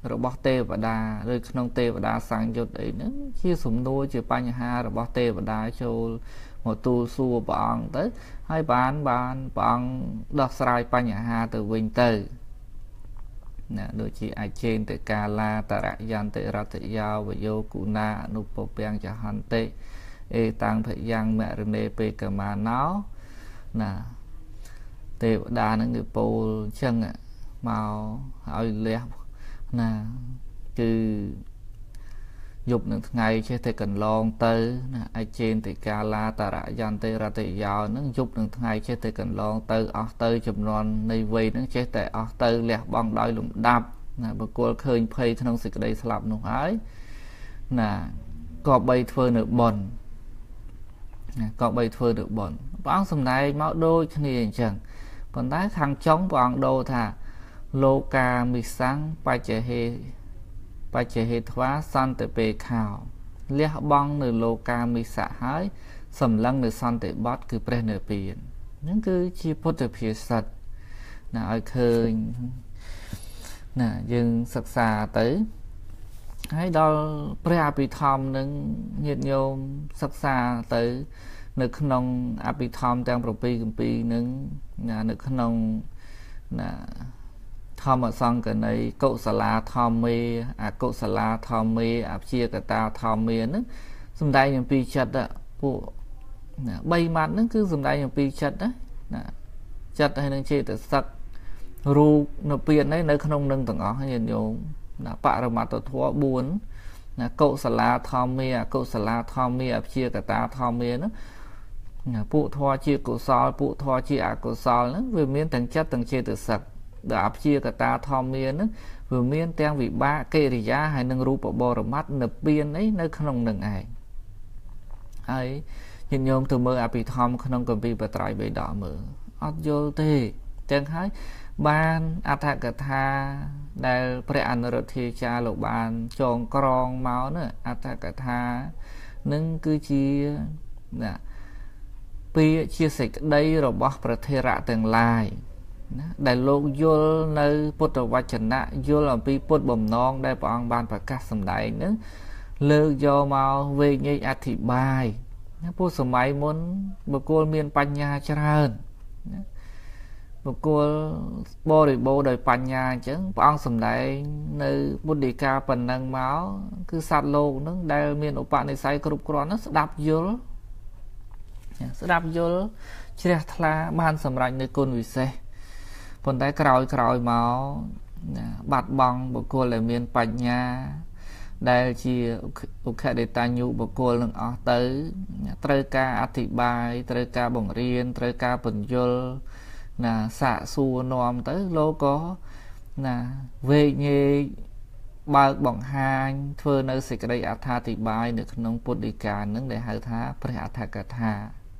របស់ទេវតាឬក្នុងទេវតាសង្យុត្តអីហ្នឹងជាសំណួរជាបញ្ហារបស់ទេវតាចូលមកទូលសួរព្រះអង្គទៅហើយបានបានព្រះអង្គដោះស្រាយបញ្ហាទៅវិញទៅណាដូចជាអចេនតកាឡាតរយន្តិរតយោវយោគុណាអនុពពាំងចហន្តិអេតាំងភយ៉ាងមរណេពេកមាណោណាទេវតានឹងគេពោលអញ្ចឹងមកឲ្យលះណាគឺយប់នឹងថ្ងៃចេះតែកន្លងទៅណាអចេនតិកាឡាតរយន្តិរតយោនឹងយប់នឹងថ្ងៃចេះតែកន្លងទៅអស់ទៅចំនួននៃវ័យនឹងចេះតែអស់ទៅលះបង់ដោយលំដាប់ណាបុគ្គលឃើញភ័យក្នុងសេចក្តីស្លាប់នោះហើយណាក៏បីធ្វើនៅបុណ្យណាក៏បីធ្វើនៅបុណ្យព្រះអង្គសម្ដែងមកដូចគ្នាអញ្ចឹងប៉ុន្តែខាងចុងព្រះអង្គដូរថាលោកាមិសੰបច្ចហេបច្ចហេធ្វាសន្តិពេខោលះបង់នៅលោកាមិសៈហើយសម្លឹងនៅសន្តិបត្តិគឺព្រះនិព្វានហ្នឹងគឺជាពុទ្ធភាសិតណាឲ្យឃើញណាយើងសិក្សាទៅហើយដល់ព្រះអភិធម្មនឹងញាតិញោមសិក្សាទៅនៅក្នុងអភិធម្មទាំង7គម្ពីរនឹងណានៅក្នុងណាធម្មសង្កណីកុសលាធម្មេអកុសលាធម្មេអព្យាកតាធម្មេហ្នឹងសំដែងអំពីចិត្តពួកណាបីម៉ាត់ហ្នឹងគឺសំដែងអំពីចិត្តណាចិត្តហើយនឹងចេតសិករូបនៅពៀននៅក្នុងនឹងទាំងអស់ញាតិញោមណាបរមត្តធម៌bốnណាកុសលាធម្មេអកុសលាធម្មេអព្យាកតាធម្មេហ្នឹងណាពួកធម៌ជាកុសលពួកធម៌ជាអកុសលហ្នឹងវាមានទាំងចិត្តទាំងចេតសិកដល់អព្យាកតាធម្មេហ្នឹងវាមានទាំងវិបាកកិរិយាហើយនឹងរូបបរមត្តនិព្វានអីនៅក្នុងនឹងឯងហើយញាតិញោមទៅមើលអភិធម្មក្នុងគម្ពីរបត្រៃបិដកមើលអត់យល់ទេចឹងហើយបានអត្ថកថាដែលព្រះអនុរុទ្ធាចារ្យលោកបានចងក្រងមកនោះអត្ថកថានឹងគឺជាណាពាក្យជាសេចក្តីរបស់ព្រះថេរៈទាំងឡាយណាដែលលោកយល់នៅពុទ្ធវចនៈយល់អំពីពុទ្ធបំណងដែលព្រះអង្គបានប្រកាសសម្ដែងនឹងលើកយកមកវែងញែកអធិប្បាយណាពួកសម័យមុនបុគ្គលមានបញ្ញាច្រើនណាបុគ្គលបរិបូរដោយបញ្ញាអញ្ចឹងព្រះអង្គសម្ដែងនៅពុទ្ធដីកាប៉ុណ្ណឹងមកគឺសត្វលោកនឹងដែលមានឧបនិស្ស័យគ្រប់គ្រាន់នោះស្ដាប់យល់ស្ដាប់យល់ជ្រះថ្លាបានសម្រេចនៅគុណវិសេសប៉ុន្តែក្រោយក្រោយមកបាត់បង់បុគ្គលដែលមានបញ្ញាដែលជាឧខដេតាញ្ញុបុគ្គលនឹងអស់ទៅត្រូវការអធិប្បាយត្រូវការបង្រៀនត្រូវការបញ្យល់ណាសាកសួរនាំទៅលោកក៏ណាវែកញែកបើកបង្ហាញធ្វើនៅសេចក្តីអត្ថាធិប្បាយនៅក្នុងពុទ្ធដីកានឹងដែលហៅថាព្រះអត្ថកថា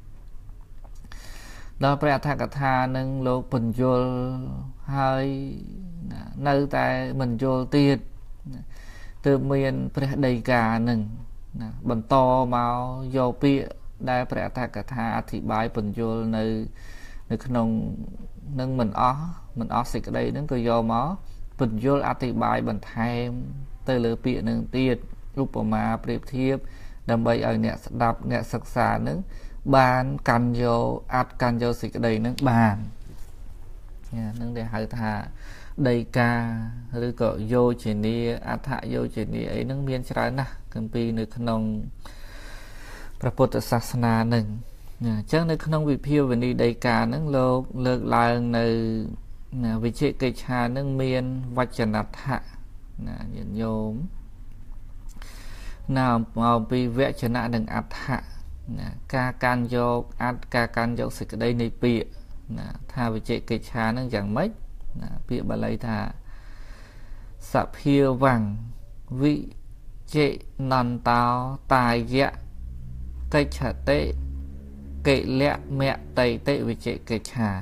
ដល់ព្រះអត្ថកថានឹងលោកបញ្យល់ហើយនៅតែមិនយល់ទៀតទើបមានព្រះដីកានឹងណាបន្តមកយកពាក្យដែលព្រះអត្ថកថាអធិប្បាយបញ្យល់នៅនៅក្នុងនឹងមិនអស់មិនអស់សេចក្តីនឹងក៏យកមកបញ្យល់អធិប្បាយបន្ថែមទៅលើពាក្យនឹងទៀតឧបមាប្រៀបធៀបដើម្បីឲ្យអ្នកស្ដាប់អ្នកសិក្សានឹងបានកាន់យកអាចកាន់យកសេចក្តីនឹងបាននឹងដែលហៅថាដីកាឬក៏យោជនីអត្ថយោជនីអីនឹងមានច្រើនណាស់គម្ពីរនៅក្នុងព្រះពុទ្ធសាសនានឹងអញ្ចឹងនៅក្នុងវិភាវនីដីកានឹងលោកលើកឡើងនៅវិជិកិច្ឆានឹងមានវចនដ្ឋៈណាញាតិញោមណាមកពីវចនៈនិងអដ្ឋៈណាការកាន់យកអត្តការកាន់យកសេចក្តីនៃពាក្យណាថាវិជិកិច្ឆានឹងយ៉ាងម៉េចណាពាក្យបាលីថាសភាវੰវិជិនន្តោតាយៈកិច្ឆតិកិលៈមតៃតិវិជិកិច្ឆា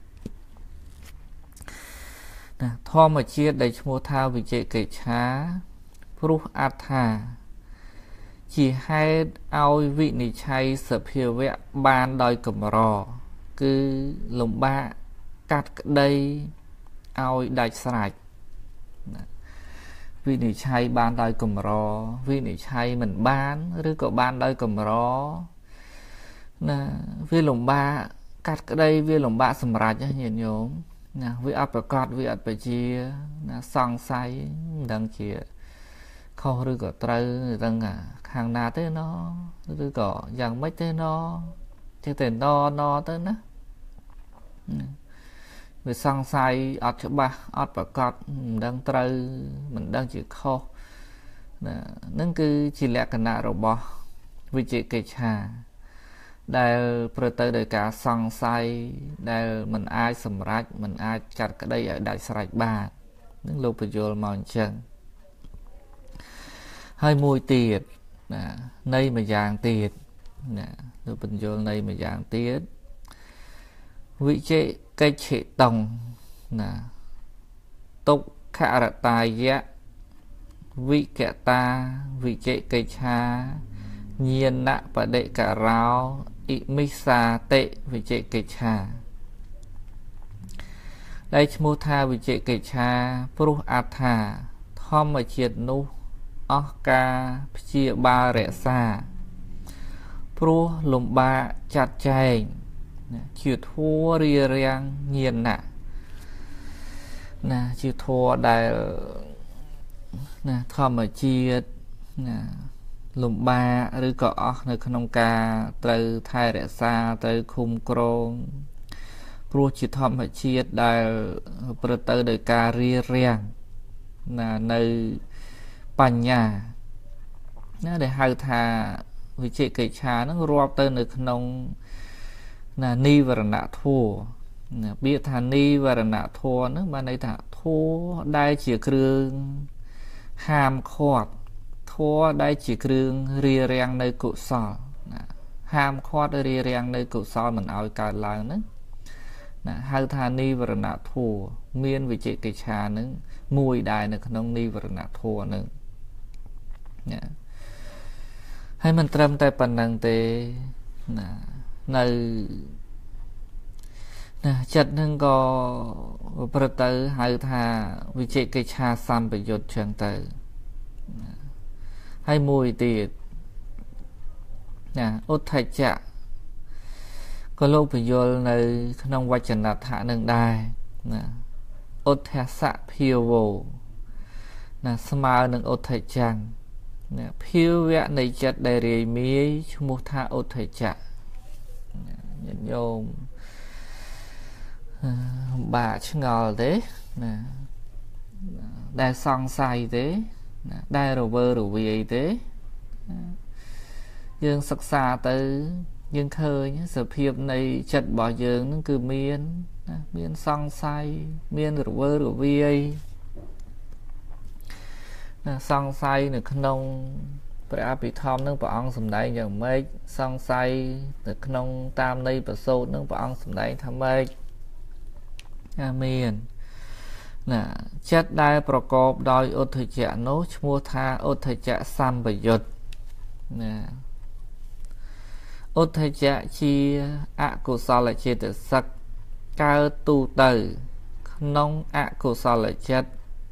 ណាធម្មជាតិដែលឈ្មោះថាវិជិកិច្ឆាព្រោះអត្ថាជាហេតុឲ្យវិនិច្ឆ័យសភាវៈបានដោយកម្រគឺលំបាកកាត់ក្តីឲ្យដាច់ស្រេចណាពវិនិច្ឆ័យបានដោយកម្រវិនិច្ឆ័យមិនបានឬក៏បានដោយកម្រណាវាលំបាកកាត់ក្តីវាលំបាកសម្រេចញាតិញោមណាវាអត់ប្រកបវាអត់បជាណាសង្ស័យមិនដឹងជាខុសឬក៏ត្រូវមិនដឹងខាងណាទេណោឬក៏យ៉ាងម៉េចទេណោចេះតែណោណោទៅណាវាសង្ស័យអត់ច្បាស់អត់ប្រកបមិនដឹងត្រូវមិនដឹងជាខុសណានឹងគឺជាលក្ខណៈរបស់វិជិកិច្ឆាដែលប្រទៅដោយការសង្ស័យដែលមិនអាចសម្រេចមិនអាចចាត់ក្តីឲ្យដាច់ស្រេចបាននឹងលោកបញ្យល់មកអញ្ចឹងហើយមួយទៀតណានៃមួយយ៉ាងទៀតណាលោកបញ្យល់នៃមួយយ៉ាងទៀតវិជិកិច្ឆិតងណាទុក្ខរតាយៈវិកតាវិជិកិច្ឆាញាណបដិការោអ៊ិមិសាតិវិជិកិច្ឆាដែលឈ្មោះថាវិជិកិច្ឆាព្រោះអត្ថាធម្មជាតិនោះអស់ការព្យាបាលរក្សាព្រោះលំបាកចាត់ចែងជាធัวរារាំងញាណៈណាជាធัวដែលណាធម្មជាតិណាលំបាកឬក៏អស់នៅក្នុងការត្រូវថែរក្សាត្រូវឃុំក្រងព្រោះជាធម្មជាតិដែលប្រទៅដោយការរារាំងណានៅបញ្ញាណាដែលហៅថាវិជិកិច្ឆានឹងរាប់ទៅនៅក្នុងណានិវរណធัวណាពាក្យថានិវរណធัวហ្នឹងបានន័យថាធัวដែលជាគ្រឿងហាមឃាត់ធัวដែលជាគ្រឿងរារាំងនៅកុសលណាហាមឃាត់រារាំងនៅកុសលមិនឲ្យកើតឡើងហ្នឹងណាហៅថានិវរណធัวមានវិជិកិច្ឆាហ្នឹងមួយដែរនៅក្នុងនិវរណធัวហ្នឹងណាហើយមិនត្រឹមតែប៉ុណ្្នឹងទេណានៅណាចិត្តនឹងក៏ប្រទៅហៅថាវិជិកិច្ឆាសម្បយុទ្ធចឹងទៅហើយមួយទៀតណាឧទ្ធច្ចៈក៏លោកបញ្យល់នៅក្នុងវចនដ្ឋៈនឹងដែរណាឧទ្ធស្សៈភាវោណាស្មើនឹងឧទ្ធច្ចៈណាភាវៈនៃចិត្តដែលរាយមាយឈ្មោះថាឧទ្ធច្ចៈញាតិញោមបាក់ឆ្ងល់ទេណាដែលសង្ស័យទេណាដែលរវើរវាយទេយើងសិក្សាទៅយើងឃើញសភាពនៃចិត្តរបស់យើងនឹងគឺមានណាមានសង្ស័យមានរវើរវាយណាសង្ស័យនៅក្នុងព្រះអភិធម្មនឹងព្រះអង្គសម្ដែងយ៉ាងម៉េចសង្ស័យនៅក្នុងតាមន័យប្រសូតនឹងព្រះអង្គសម្ដែងថាម៉េចអាមានណាចិត្តដែលប្រកបដោយឧទ្ធច្ចៈនោះឈ្មោះថាឧទ្ធច្ចៈសម្បយុទ្ធណាឧទ្ធច្ចៈជាអកុសលចេតសិកកើតទូទៅក្នុងអកុសលចិត្ត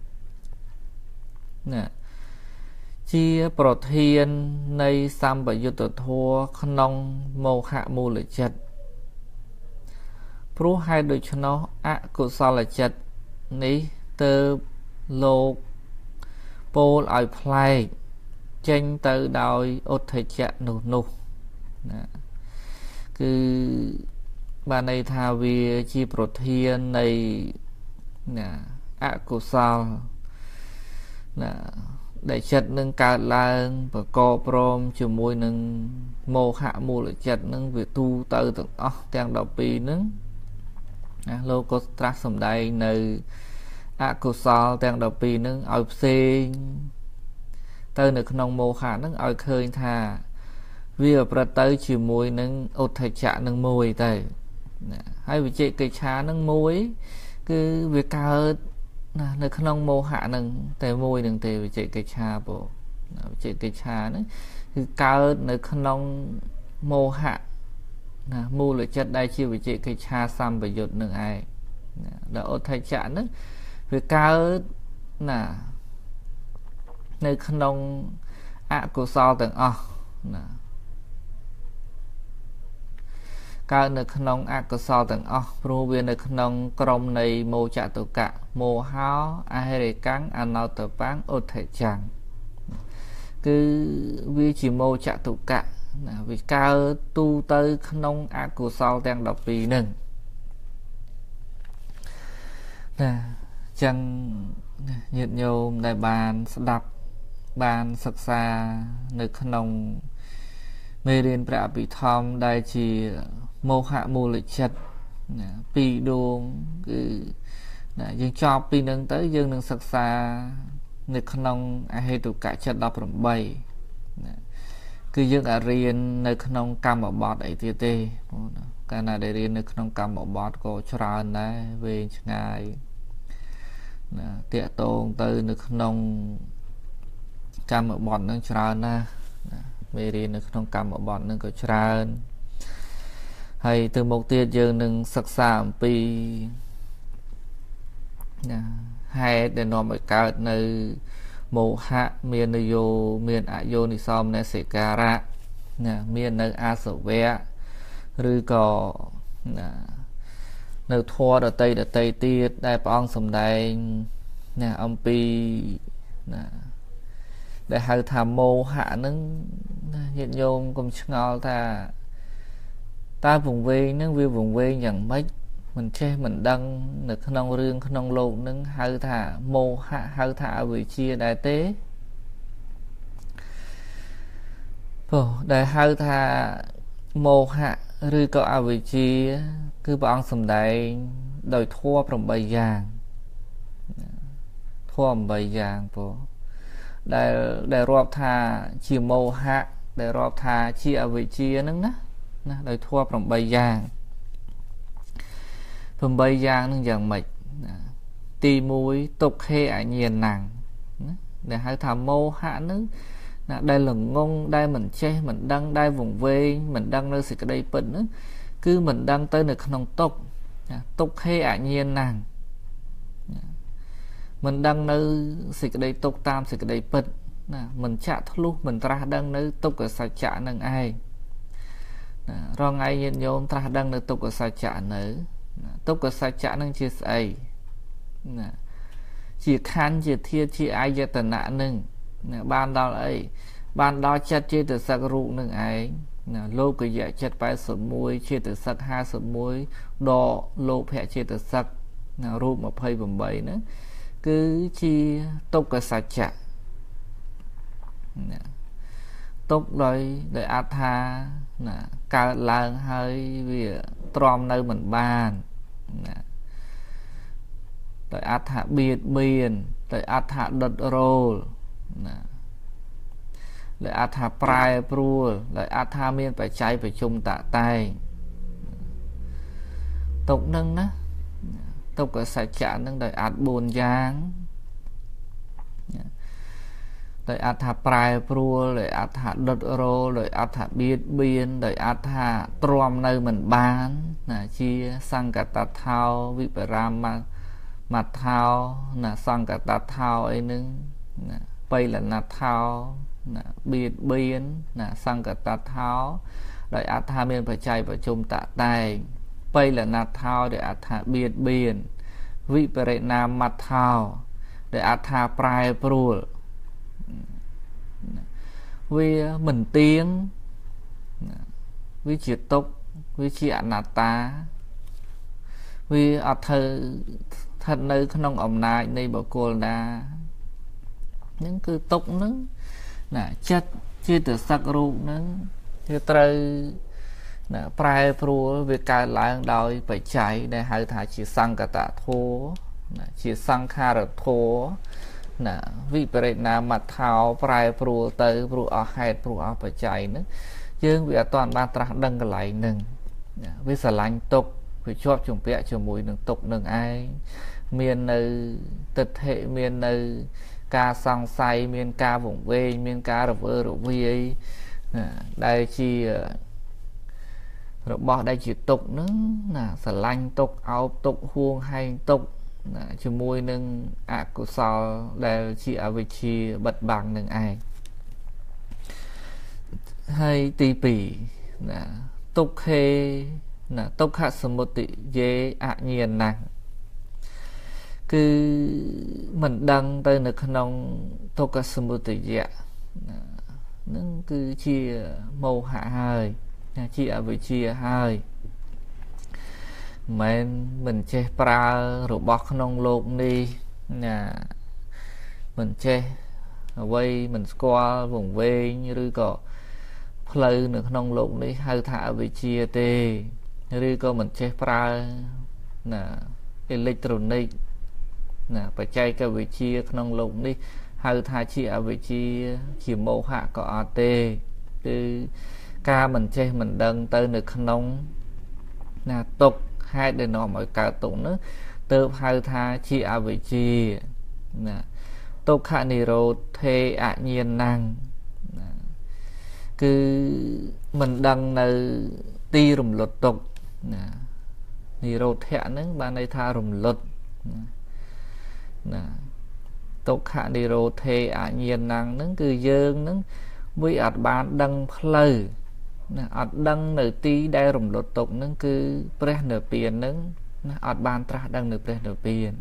ណាជាប្រធាននៃសម្បយុទ្ធធម៌ក្នុងមោហៈមូលចិត្តព្រោះហេតុដូច្នោះអកុសលចិត្តនេះទៅលោកពោលឲ្យផ្លែកចេញទៅដោយឧទ្ធច្ចៈនោះនោះណាគឺបានន័យថាវាជាប្រធាននៃណាអកុសលណាដែលចិត្តនឹងកើតឡើងប្រកបព្រមជាមួយនឹងមោហៈមូលចិត្តនឹងវាទូទៅទាំងអស់ទាំងដប់ពីរនឹងណាលោកក៏ត្រាស់សម្ដែងនៅអកុសលទាំងដប់ពីរនឹងឲ្យផ្សេងទៅនៅក្នុងមោហៈនឹងឲ្យឃើញថាវាប្រព្រឹត្តទៅជាមួយនឹងឧទ្ធច្ចៈនឹងមួយទៅណាហើយវិជិកិច្ឆានឹងមួយគឺវាកើតណានៅក្នុងមោហៈនឹងតែមួយនឹងទេវិជិកិច្ឆាពោវិជិកិច្ឆាហ្នឹងគឺកើតនៅក្នុងមោហៈណាមូលចិត្តដែលជាវិជិកិច្ឆាសម្បយុទ្ធនឹងឯងណាដល់ឧទ្ធច្ចៈហ្នឹងវាកើតណានៅក្នុងអកុសលទាំងអស់ណាកើតនៅក្នុងអកុសលទាំងអស់ព្រោះវានៅក្នុងក្រុមនៃមោចតុកៈមោហោអហិរិកੰអនោតបាំងឧទ្ធិចੰគឺវាជាមោចតុកៈណាវាកើតទូទៅក្នុងអកុសលទាំងដប់ពីរហ្នឹងណាចឹងញាតិញោមដែលបានស្ដាប់បានសិក្សានៅក្នុងមេរៀនព្រះអភិធម្មដែលជាមោហៈមូលចិត្តណាពីរដួងគឺណាយើងចប់ពីនឹងទៅយើងនឹងសិក្សានៅក្នុងអហេតុកៈចិត្តដប់ប្រាំបីណាគឺយើងអាចរៀននៅក្នុងកម្មបទអីទៀតទេបងណាកាលណាដែលរៀននៅក្នុងកម្មបទក៏ច្រើនដែរវែងឆ្ងាយណាតាកតងទៅនៅក្នុងកម្មបទនឹងច្រើនណាស់ណាមេរៀននៅក្នុងកម្មបទនឹងក៏ច្រើនហើយទៅមុខទៀតយើងនឹងសិក្សាអំពីណាហេតុដែលនាំឲ្យកើតនៅមោហៈមាននយោមានអយោនិសោមនសិការៈណាមាននៅអាសវៈឬក៏ណានៅធម៌ដតីដតីទៀតដែលព្រះអង្គសម្ដែងណាអំពីណាដែលហៅថាមោហៈហ្នឹងណាញាតិញោមកុំឆ្ងល់ថាតើវង្វេងហ្នឹងវាវង្វេងយ៉ាងម៉េចមិនចេះមិនដឹងនៅក្នុងរឿងក្នុងលោកហ្នឹងហៅថាមោហៈហៅថាអវិជ្ជាដែរទេព្រោះដែលហៅថាមោហៈឬក៏អវិជ្ជាគឺព្រះអង្គសម្ដែងដោយធម៌ប្រាំបីយ៉ាងធម៌ប្រាំបីយ៉ាងព្រោះដែលដែលរាប់ថាជាមោហៈដែលរាប់ថាជាអវិជ្ជាហ្នឹងណាណាដោយធម៌ប្រាំបីយ៉ាងប្រាំបីយ៉ាងហ្នឹងយ៉ាងម៉េចទីមួយទុក្ខេអញ្ញាណੰណាដែលហៅថាមោហៈហ្នឹងណាដែលល្ងងដែលមិនចេះមិនដឹងដែលវង្វេងមិនដឹងនៅសេចក្តីពិតហ្នឹងគឺមិនដឹងទៅនៅក្នុងទុក្ខទុក្ខេអញ្ញាណੰមិនដឹងនៅសេចក្តីទុក្ខតាមសេចក្តីពិតណាមិនចាក់ធ្លុះមិនត្រាស់ដឹងនៅទុក្ខសច្ចៈនឹងឯងណារងថ្ងៃញាតិញោមត្រាស់ដឹងនៅទុក្ខសច្ចៈនៅទុក្ខសច្ចៈនឹងជាស្អីណាជាខណ្ឌជាធាតុជាអាយតនៈនឹងណាបានដល់អីបានដល់ចិត្តចេតសិករូបនឹងឯងណាលោកយៈចិត្តប៉ែតសិបមួយចេតសិកហាសិបមួយដកលោភៈចេតសិកណារូបម្ភៃប្រាំបីហ្នឹងគឺជាទុក្ខសច្ចៈណាទុក្ខដោយដោយអត្ថាណាកើតឡើងហើយវាទ្រាំនៅមិនបានណាដោយអត្ថាបៀតបៀនដោយអត្ថាដុតរោលណាដោយអត្ថាប្រែប្រួលដោយអត្ថាមានបច្ច័យប្រជុំតតែងទុក្ខនឹងណាទុក្ខសច្ចៈនឹងដោយអត្ថបួនយ៉ាងដោយអត្ថាប្រែប្រួលដោយអត្ថាដុតរោលដោយអត្ថាបៀតបៀនដោយអត្ថាទ្រាំនៅមិនបានណាជាសង្កតថោវិបរាមមថោណាសង្កតថោអីហ្នឹងណាបៃលនថោណាបៀតបៀនណាសង្កតថោដោយអត្ថាមានបច្ច័យប្រជុំតតែងបៃលនថោដោយអត្ថាបៀតបៀនវិបរិណាមថោដោយអត្ថាប្រែប្រួលវាមិនទៀងវាជាទុក្ខវាជាអនត្តាវាអត់ធ្វើស្ថិតនៅក្នុងអំណាចនៃបុគ្គលណាហ្នឹងគឺទុក្ខហ្នឹងណាចិត្តចេតសិករូបហ្នឹងវាត្រូវណាប្រែប្រួលវាកើតឡើងដោយបច្ច័យដែលហៅថាជាសង្កតធម៌ណាជាសង្ខារធម៌ណាវិបរិណាមថោប្រែប្រួលទៅព្រោះអស់ហេតុព្រោះអស់បច្ច័យហ្នឹងយើងវាអត់ទាន់បានត្រាស់ដឹងកន្លែងហ្នឹងវាស្រឡាញ់ទុក្ខវាជាប់ជំពាក់ជាមួយនឹងទុក្ខនឹងឯងមាននៅទិដ្ឋិមាននៅការសង្ស័យមានការវង្វេងមានការរវើរវាយដែលជារបស់ដែលជាទុក្ខហ្នឹងណាស្រឡាញ់ទុក្ខអោបទុក្ខហួងហែងទុក្ខជាមួយនឹងអកុសលដែលជាអវិជ្ជាបិទបាំងនឹងឯងហើយទីពីរណាទុក្ខេណាទុក្ខសមុទយេអញ្ញាណังគឺមិនដឹងទៅនៅក្នុងទុក្ខសមុទយៈនឹងគឺជាមោហៈហើយជាអវិជ្ជាហើយមិនមិនចេះប្រើរបស់ក្នុងโลกនេះណាមិនចេះអ្វីមិនស្គាល់វង្វេងឬក៏ផ្លូវនៅក្នុងโลกនេះហៅថាអវិជ្ជាទេឬក៏មិនចេះប្រើណាអេឡិចត្រូនិកណាបច្ចេកវិទ្យាក្នុងโลกនេះហៅថាជាអវិជ្ជាជាមោហៈក៏អត់ទេគឺការមិនចេះមិនដឹងទៅនៅក្នុងណាទុក្ខហេតុដែលនាំឲ្យកើតទុក្ខនោះទើបហៅថាជាអវិជ្ជាណាទុក្ខនិរោធេអញ្ញាណังណាគឺមិនដឹងនៅទីរំលត់ទុក្ខណានិរោធៈហ្នឹងបានន័យថារំលត់ណាទុក្ខនិរោធេអញ្ញាណังហ្នឹងគឺយើងហ្នឹងវាអត់បានដឹងផ្លូវណាអត់ដឹងនៅទីដែលរំលត់ទុក្ខហ្នឹងគឺព្រះនិព្វានហ្នឹងណាអត់បានត្រាស់ដឹងនៅព្រះនិព្វាន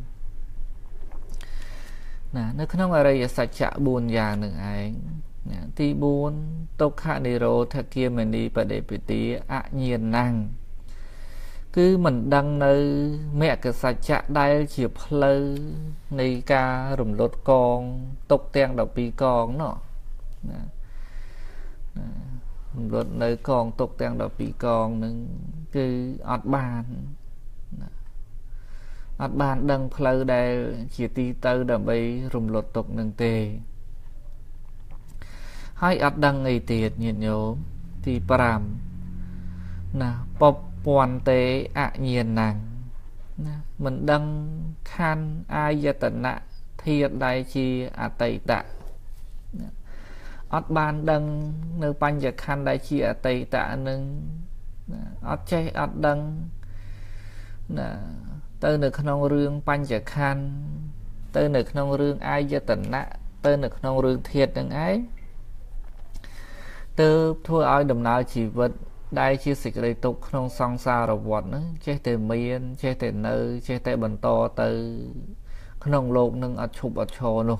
ណានៅក្នុងអរិយសច្ចៈបួនយ៉ាងនឹងឯងណាទីបួនទុក្ខនិរោធគាមនីបដិបទាអញ្ញាណังគឺមិនដឹងនៅមគ្គសច្ចៈដែលជាផ្លូវនៃការរំលត់កងទុក្ខទាំងដប់ពីរកងនោះណារំលត់នៅកងទុក្ខទាំងដប់ពីរកងនឹងគឺអត់បានណាអត់បានដឹងផ្លូវដែលជាទីទៅដើម្បីរំលត់ទុក្ខនឹងទេហើយអត់ដឹងអីទៀតញាតិញោមទីប្រាំណាពពន់តេអញ្ញាណังណាមិនដឹងខណ្ឌអាយតនៈធាតុដែលជាអតីតៈអត់បានដឹងនៅបញ្ញខណ្ឌដែលជាអតីតៈនឹងអត់ចេះអត់ដឹងណាទៅនៅក្នុងរឿងបញ្ញខណ្ឌទៅនៅក្នុងរឿងអាយតនៈទៅនៅក្នុងរឿងធាតុនឹងឯងទើបធ្វើឲ្យដំណើរជីវិតដែលជាសេចក្តីទុក្ខក្នុងសង្សារវដ្តហ្នឹងចេះតែមានចេះតែនៅចេះតែបន្តទៅក្នុងโลกនឹងអត់ឈប់អត់ឈរនោះ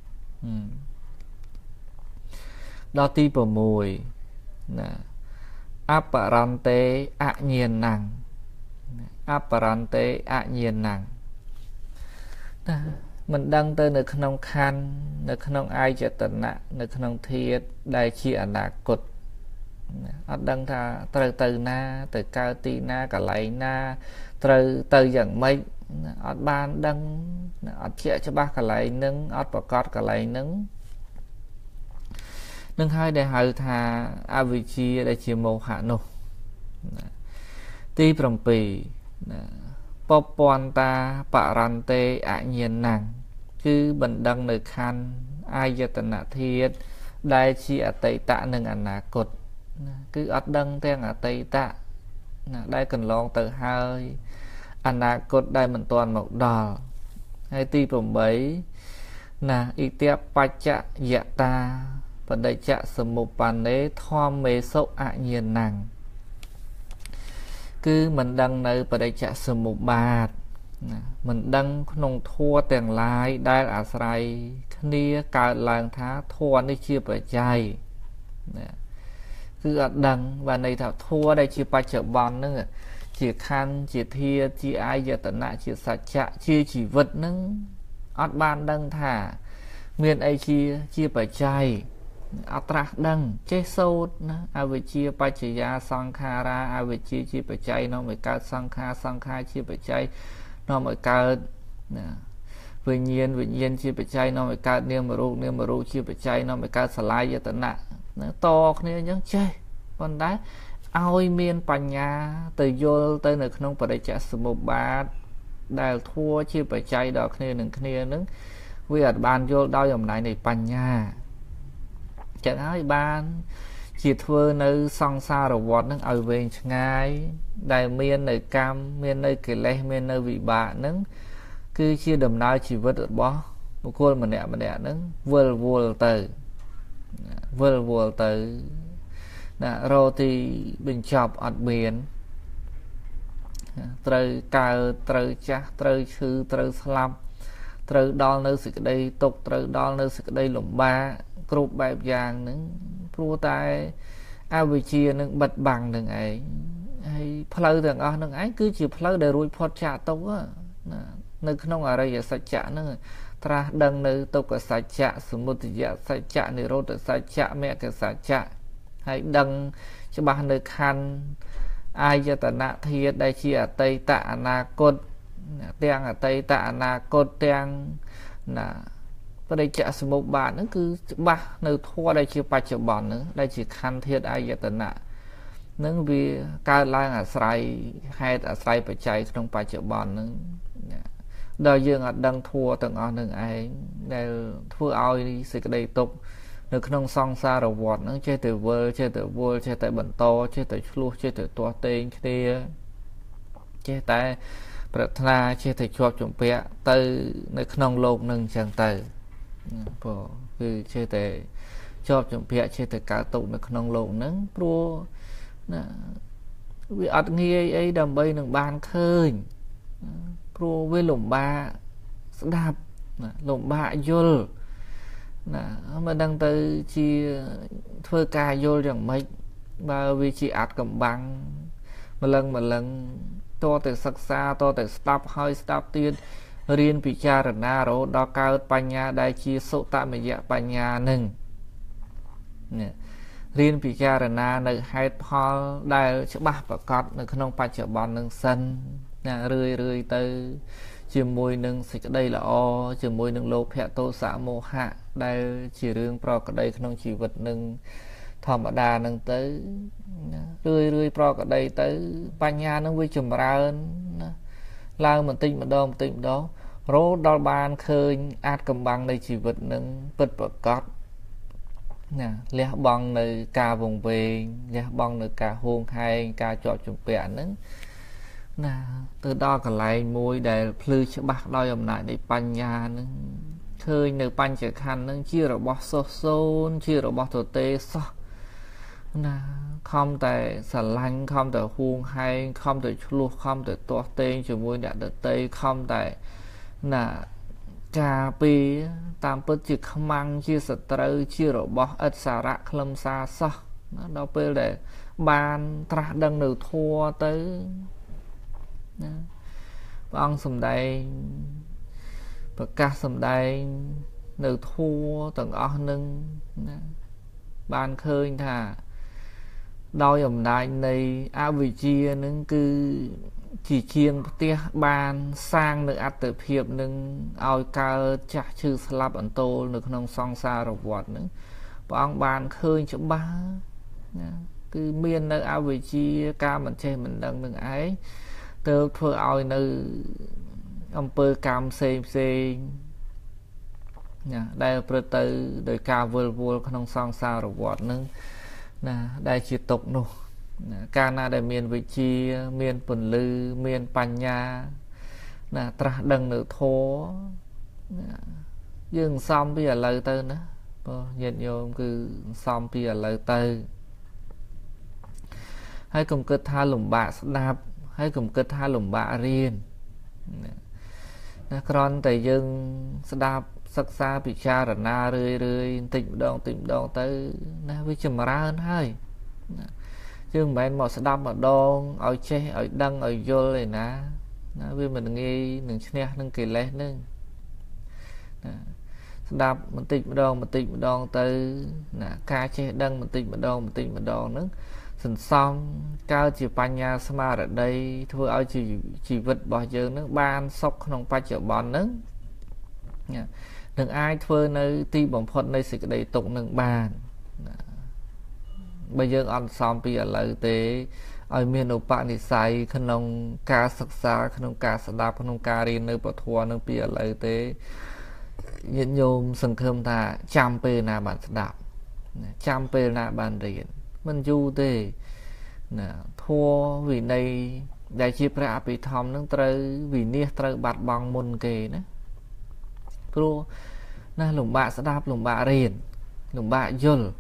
ដល់ទី៦ណាអបរន្តេអញ្ញាណังអបរន្តេអញ្ញាណังណាមិនដឹងទៅនៅក្នុងខណ្ឌនៅក្នុងអាយតនៈនៅក្នុងធាតុដែលជាអនាគតអត់ដឹងថាត្រូវទៅណាទៅកើតទីណាកន្លែងណាត្រូវទៅយ៉ាងម៉េចអត់បានដឹងអត់ជាក់ច្បាស់កន្លែងហ្នឹងអត់ប្រកាសកន្លែងហ្នឹងនឹងហើយដែលហៅថាអវិជ្ជាដែលជាមោហៈនោះទី៧ណាពពន្តាបរន្តេអញ្ញាណังគឺបណ្ដឹងនៅខណ្ឌអាយតនធាតុដែលជាអតីតនិងអនាគតណាគឺអត់ដឹងទាំងអតីតណាដែលកន្លងទៅហើយអនាគតដែលមិនទាន់មកដល់ហើយទី៨ណាអិទៈបច្ចយតាបដិច្ចសមុប្បន្នេធម្មេសុអញ្ញាណังគឺមិនដឹងនៅបដិច្ចសមុប្បាទណាមិនដឹងក្នុងធัวទាំងឡាយដែលអាស្រ័យគ្នាកើតឡើងថាធัวនេះជាបច្ច័យណាគឺអត់ដឹងបានន័យថាធัวដែលជាបច្ចុប្បន្នហ្នឹងជាខណ្ឌជាធាតុជាអាយតនៈជាសច្ចៈជាជីវិតហ្នឹងអត់បានដឹងថាមានអីជាជាបច្ច័យអត់ត្រាស់ដឹងចេះសូត្រណាអវិជ្ជាបច្ចយាសង្ខារាអវិជ្ជាជាបច្ច័យនាំឲ្យកើតសង្ខារសង្ខារជាបច្ច័យនាំឲ្យកើតណាវិញ្ញាណវិញ្ញាណជាបច្ច័យនាំឲ្យកើតនាមរូបនាមរូបជាបច្ច័យនាំឲ្យកើតសលាយតនៈណាតគ្នាអញ្ចឹងចេះប៉ុន្តែឲ្យមានបញ្ញាទៅយល់ទៅនៅក្នុងបរិច្ឆសមុប្បាទដែលធัวជាបច្ច័យដល់គ្នានឹងគ្នានឹងវាអត់បានយល់ដោយអំណាចនៃបញ្ញាចឹងហើយបានជាធ្វើនៅសង្សារវដ្តនឹងឲ្យវែងឆ្ងាយដែលមាននៅកម្មមាននៅកិលេសមាននៅវិបាកនឹងគឺជាដំណើរជីវិតរបស់បុគ្គលម្នាក់ម្នាក់ហ្នឹងវិលវល់ទៅវិលវល់ទៅណារកទីបញ្ចប់អត់មានត្រូវកើតត្រូវចាស់ត្រូវឈឺត្រូវស្លាប់ត្រូវដល់នៅសេចក្តីទុក្ខត្រូវដល់នៅសេចក្តីលំបាកគ្រប់បែបយ៉ាងហ្នឹងព្រោះតែអវិជ្ជានឹងបិទបាំងនឹងឯងហើយផ្លូវទាំងអស់នឹងឯងគឺជាផ្លូវដែលរួចផុតចាកទុក្ខណានៅក្នុងអរិយសច្ចៈហ្នឹងត្រាស់ដឹងនៅទុក្ខសច្ចៈសមុទយសច្ចៈនិរោធសច្ចៈមគ្គសច្ចៈហើយដឹងច្បាស់នៅខណ្ឌអាយតនធាតុដែលជាអតីតអនាគតទាំងអតីតអនាគតទាំងណាបរិច្ចសមុប្បាតហ្នឹងគឺច្បាស់នៅធម៌ដែលជាបច្ចុប្បន្នហ្នឹងដែលជាខណ្ឌធាតុអាយតនៈហ្នឹងវាកើតឡើងអាស្រ័យហេតុអាស្រ័យបច្ច័យក្នុងបច្ចុប្បន្នហ្នឹងដល់យើងអត់ដឹងធัวទាំងអស់នឹងឯងដែលធ្វើឲ្យសេចក្តីទុក្ខនៅក្នុងសង្សារវដ្តហ្នឹងចេះតែវិលចេះតែវល់ចេះតែបន្តចេះតែឆ្លោះចេះតែទាស់ទែងគ្នាចេះតែប្រាថ្នាចេះតែជាប់ជំពាក់ទៅនៅក្នុងโลกហ្នឹងអញ្ចឹងទៅព្រោះគឺចេះតែជាប់ជំពាក់ចេះតែកើតទុក្ខនៅក្នុងโลกហ្នឹងព្រោះណាវាអត់ងាយអីដើម្បីនឹងបានឃើញព្រោះវាលំបាកស្ដាប់ណាលំបាកយល់ណាមិនដឹងទៅជាធ្វើការយល់យ៉ាងម៉េចបើវាជាអត្តកំបាំងម្លឹងម្លឹងតតែសិក្សាតតែស្ដាប់ហើយស្ដាប់ទៀតរៀនពិចារណារហូតដល់កើតបញ្ញាដែលជាសុតមយៈបញ្ញានឹងនេះរៀនពិចារណានៅហេតុផលដែលច្បាស់ប្រកបនៅក្នុងបច្ចុប្បន្ននឹងសិនណារឿយរឿយទៅជាមួយនឹងសេចក្តីល្អជាមួយនឹងលោភៈទោសៈមោហៈដែលជារឿងប្រក្តីក្នុងជីវិតនឹងធម្មតានឹងទៅរឿយរឿយប្រក្តីទៅបញ្ញានឹងវាចម្រើនណាឡើងបន្តិចម្ដងបន្តិចម្ដងរហូតដល់បានឃើញអាចកំបាំងនៃជីវិតនឹងពិតប្រកបណាលះបង់នៅការវង្វេងលះបង់នៅការហួងហែងការជាប់ជំពាក់ហ្នឹងណាទៅដល់កន្លែងមួយដែលភ្លឺច្បាស់ដោយអំណាចនៃបញ្ញាហ្នឹងឃើញនៅបញ្ចខណ្ឌហ្នឹងជារបស់សុសសូនជារបស់ទទេសោះណាខំតែស្រឡាញ់ខំតែហួងហែងខំតែឆ្លោះខំតែទាស់ទែងជាមួយអ្នកដទៃខំតែណាការពីតាមពិតជាខ្មាំងជាសត្រូវជារបស់ឥតសារៈខ្លឹមសារសោះណាដល់ពេលដែលបានត្រាស់ដឹងនៅធัวទៅណាព្រះអង្គសម្ដែងប្រកាសសម្ដែងនៅធัวទាំងអស់នឹងណាបានឃើញថាដោយអំណាចនៃអវិជ្ជានឹងគឺជាជាងផ្ទះបានសាងនៅអត្តភាពនឹងឲ្យកើតចាស់ឈឺស្លាប់អន្ទោលនៅក្នុងសង្សារវដ្តនឹងព្រះអង្គបានឃើញច្បាស់ណាគឺមាននៅអវិជ្ជាការមិនចេះមិនដឹងនឹងឯងទៅធ្វើឲ្យនៅអំពើកម្មផ្សេងផ្សេងណាដែលប្រព្រឹត្តទៅដោយការវិលវល់ក្នុងសង្សារវដ្តនឹងណាដែលជាទុក្ខនោះណាកាលណាដែលមានវិជ្ជាមានពន្លឺមានបញ្ញាណាត្រាស់ដឹងនៅធម៌ណាយើងសំពីឥឡូវទៅណាបើញាតិញោមគឺសំពីឥឡូវទៅហើយកុំគិតថាលំបាកស្ដាប់ហើយកុំគិតថាលំបាករៀនណាគ្រាន់តែយើងស្ដាប់សិក្សាពិចារណារឿយរឿយបន្តិចម្ដងបន្តិចម្ដងទៅណាវាចម្រើនហើយណាយើងមិនមែនមកស្ដាប់ម្ដងឲ្យចេះឲ្យដឹងឲ្យយល់ឯណាណាវាមិនងាយនឹងឈ្នះនឹងកិលេសនឹងណាស្ដាប់បន្តិចម្ដងបន្តិចម្ដងទៅណាការចេះដឹងបន្តិចម្ដងបន្តិចម្ដងហ្នឹងសន្សំកើតជាបញ្ញាស្មារតីធ្វើឲ្យជីវិតរបស់យើងនឹងបានសុខក្នុងបច្ចុប្បន្នហ្នឹងនឹងអាចធ្វើនៅទីបំផុតនៃសេចក្តីទុក្ខនឹងបានបើយើងអត់សំពីឥឡូវទេឲ្យមានឧបនិស្ស័យក្នុងការសិក្សាក្នុងការស្ដាប់ក្នុងការរៀននៅពធនឹងពីឥឡូវទេញាតិញោមសង្ឃឹមថាចាំពេលណាបានស្ដាប់ចាំពេលណាបានរៀនមិនយូរទេណាធម៌វិន័យដែលជាព្រះអភិធម្មនឹងត្រូវវិនិច្ឆ័យត្រូវបាត់បង់មុនគេណាព្រោះណាលំបាកស្ដាប់លំបាករៀនលំបាកយល់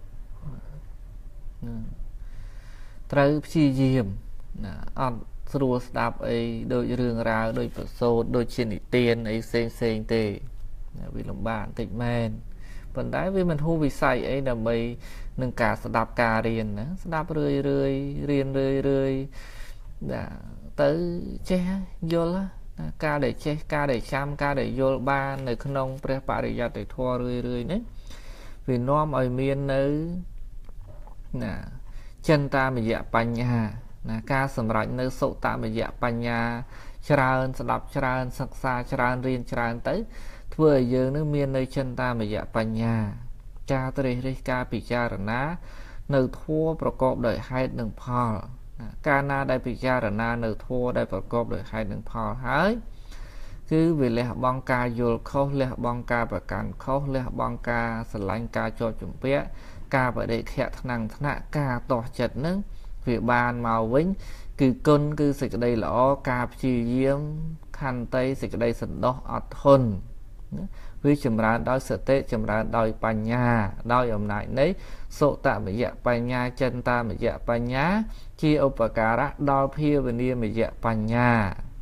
ត្រូវព្យាយាមណាអត់ស្រួលស្ដាប់អីដូចរឿងរ៉ាវដូចប្រសូតដូចជានិទានអីផ្សេងផ្សេងទេវាលំបាកបន្តិចមែនប៉ុន្តែវាមិនហួសវិស័យអីដើម្បីនឹងការស្ដាប់ការរៀនណាស្ដាប់រឿយរឿយរៀនរឿយរឿយណាទៅចេះយល់ការដែលចេះការដែលចាំការដែលយល់បាននៅក្នុងព្រះបរិយត្តិធម៌រឿយរឿយនេះវានាំឲ្យមាននៅណាចិន្តាមយៈបញ្ញាណាការសម្រេចនៅសុតមយៈបញ្ញាច្រើនស្ដាប់ច្រើនសិក្សាច្រើនរៀនច្រើនទៅធ្វើឲ្យយើងនឹងមាននៅចិន្តាមយៈបញ្ញាការត្រិះរិះការពិចារណានៅធម៌ប្រកបដោយហេតុនិងផលកាលណាដែលពិចារណានៅធម៌ដែលប្រកបដោយហេតុនិងផលហើយគឺវាលះបង់ការយល់ខុសលះបង់ការប្រកាន់ខុសលះបង់ការស្រឡាញ់ការជាប់ជំពាក់ការបដិខៈថ្នាំងថ្នាក់ការតោះចិត្តនឹងវាបានមកវិញគឺគុណគឺសេចក្តីល្អការព្យាយាមខន្តីសេចក្តីសន្តោសអត់ធន់វាចម្រើនដោយសតិចម្រើនដោយបញ្ញាដោយអំណាចនៃសុតមយៈបញ្ញាចិន្តាមយៈបញ្ញាជាឧបការៈដល់ភាវនាមយៈបញ្ញា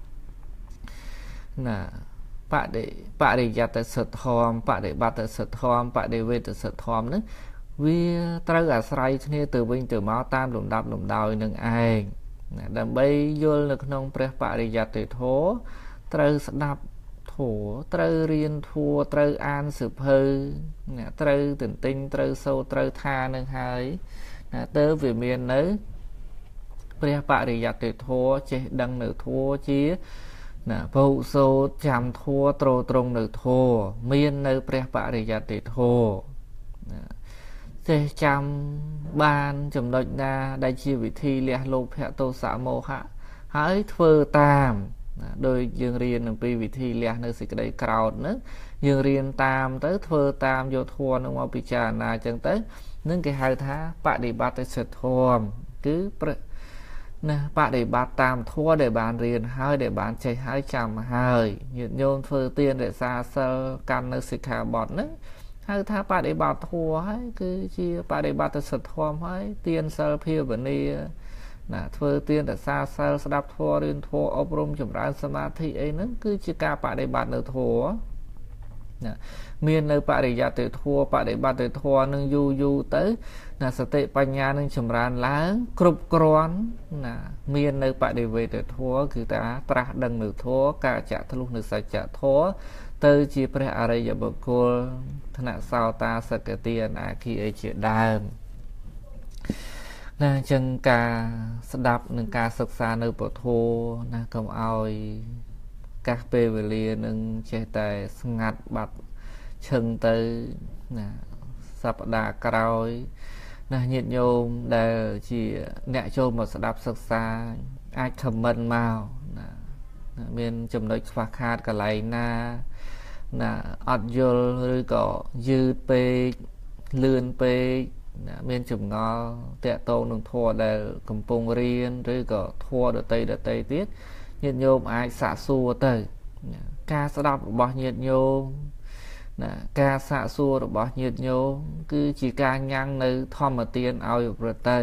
ណាបដិបរិយត្តិសិទ្ធធម៌បដិបត្តិសិទ្ធធម៌បដិវេទសិទ្ធធម៌នឹងវាត្រូវអាស្រ័យគ្នាទៅវិញទៅមកតាមលំដាប់លំដោយនឹងឯងដើម្បីយល់នៅក្នុងព្រះបរិយត្តិធម៌ត្រូវស្ដាប់ធម៌ត្រូវរៀនធម៌ត្រូវអានសៀវភៅត្រូវទន្ទិញត្រូវសូត្រត្រូវថានឹងហើយណាទៅវាមាននៅព្រះបរិយត្តិធម៌ចេះដឹងនៅធម៌ជាណាពហុសូត្រចាំធម៌ត្រត្រង់នៅធម៌មាននៅព្រះបរិយត្តិធម៌ចេះចាំបានចំណុចណាដែលជាវិធីលះលោភៈទោសៈមោហៈហើយធ្វើតាមដោយយើងរៀនអំពីវិធីលះនៅសេចក្តីក្រោធហ្នឹងយើងរៀនតាមទៅធ្វើតាមយកធម៌នឹងមកពិចារណាអញ្ចឹងទៅនឹងគេហៅថាបដិបត្តិសិទ្ធធម៌គឺណាបដិបត្តិតាមធម៌ដែលបានរៀនហើយដែលបានចេះហើយចាំហើយញាតិញោមធ្វើទានរក្សាសិលកាន់នៅសិក្ខាបទហ្នឹងហៅថាបដិបត្តិធម៌ហើយគឺជាបដិបត្តិសិទ្ធធម៌ហើយទានសិលភាវនាណាធ្វើទានរក្សាសិលស្ដាប់ធម៌រៀនធម៌អប់រំចម្រើនសមាធិអីហ្នឹងគឺជាការបដិបត្តិនៅធម៌ណាមាននៅបរិយត្តិធម៌បដិបត្តិធម៌នឹងយូរយូរទៅណាសតិបញ្ញានឹងចម្រើនឡើងគ្រប់គ្រាន់ណាមាននៅបដិវេទធម៌គឺថាត្រាស់ដឹងនៅធម៌ការចាក់ធ្លុះនៅសច្ចធម៌ទៅជាព្រះអរិយបុគ្គលថ្នាក់សោតាសក្កទាអនាគីអីជាដើមណាអញ្ចឹងការស្ដាប់និងការសិក្សានៅពធណាកុំឲ្យកាសពេលវេលានឹងចេះតែស្ងាត់បាត់ឈឹងទៅណាសប្តាហ៍ក្រោយណាញាតិញោមដែលជាអ្នកចូលមកស្ដាប់សិក្សាអាចខមមិនមកណាមានចំណុចខ្វះខាតកន្លែងណាណាអត់យល់ឬក៏យឺតពេកលឿនពេកណាមានចម្ងល់តាក់ទងនឹងធម៌ដែលកំពុងរៀនឬក៏ធម៌ដតីដតីទៀតញាតិញោមអាចសាកសួរទៅការស្ដាប់របស់ញាតិញោមណាការសាកសួររបស់ញាតិញោមគឺជាការញ៉ាំងនៅធម្មទានឲ្យប្រព្រឹត្តទៅ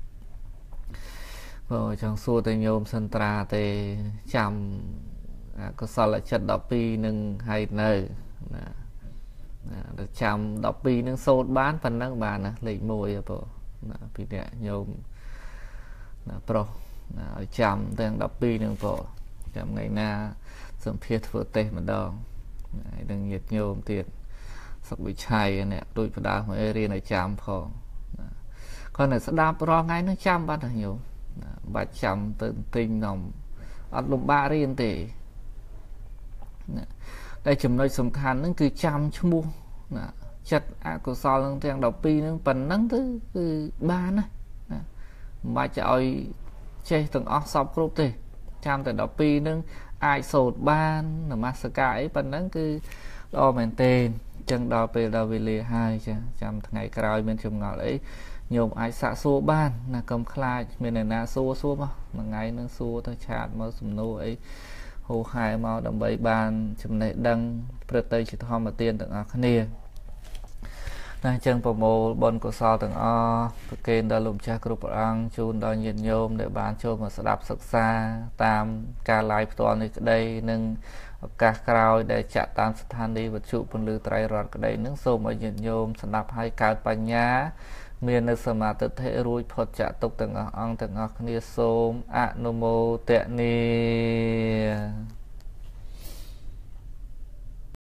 បើចង់សួរទៅញោមសន្ត្រាទេចាំកុសលចិត្តដប់ពីរនឹងហើយនៅណាណាចាំដប់ពីរនឹងសូត្របានប៉ុណ្ណឹងបានណាលេខមួយបងណាពីអ្នកញោមណាប្រុសណាឲ្យចាំទាំងដប់ពីរនឹងបងចាំថ្ងៃណាសម្ភារធ្វើតេស្តម្ដងហើយនឹងញាតិញោមទៀតសុខវិឆ័យអ្នកដូចបដាមករៀនឲ្យចាំផងណាគាត់នៅស្ដាប់រាល់ថ្ងៃនឹងចាំបាត់ណាញោមណាបាច់ចាំទៅទិញនំអត់លំបាករៀនទេណាតែចំណុចសំខាន់ហ្នឹងគឺចាំឈ្មោះណាចិត្តអកុសលនឹងទាំងដប់ពីរហ្នឹងប៉ុណ្ណឹងទៅគឺបានណាណាមិនបាច់ឲ្យចេះទាំងអស់សពគ្រប់ទេចាំតែដប់ពីរហ្នឹងអាចសូត្របាននមស្ការអីប៉ុណ្ណឹងគឺល្អមែនទេអញ្ចឹងដល់ពេលដល់វេលាហើយចាចាំថ្ងៃក្រោយមានចម្ងល់អីញោមអាចសាកសួរបានណាកុំខ្លាចមានអ្នកណាសួរសួរមកមួយថ្ងៃនឹងសួរទៅឆាតមកសំណួរអីហូហែមកដើម្បីបានចំណេះដឹងព្រឹត្តទៅជាធម្មទានទាំងអស់គ្នាណាអញ្ចឹងប្រមូលបុណ្យកុសលទាំងអស់ប្រគេនដល់លោកម្ចាស់គ្រប់ព្រះអង្គជូនដល់ញាតិញោមដែលបានចូលមកស្ដាប់សិក្សាតាមការ live ផ្ទាល់នេះក្តីនិងឱកាសក្រោយដែលចាក់តាមស្ថានីយ៍វិទ្យុពន្លឺត្រៃរតក្តីនឹងសូមឲ្យញាតិញោមស្ដាប់ឲ្យកើតបញ្ញាមាននៅសមាធិធិរួចផុតចាកទុក្ខទាំងអស់អង្គទាំងអស់គ្នាសូមអនុមោទនា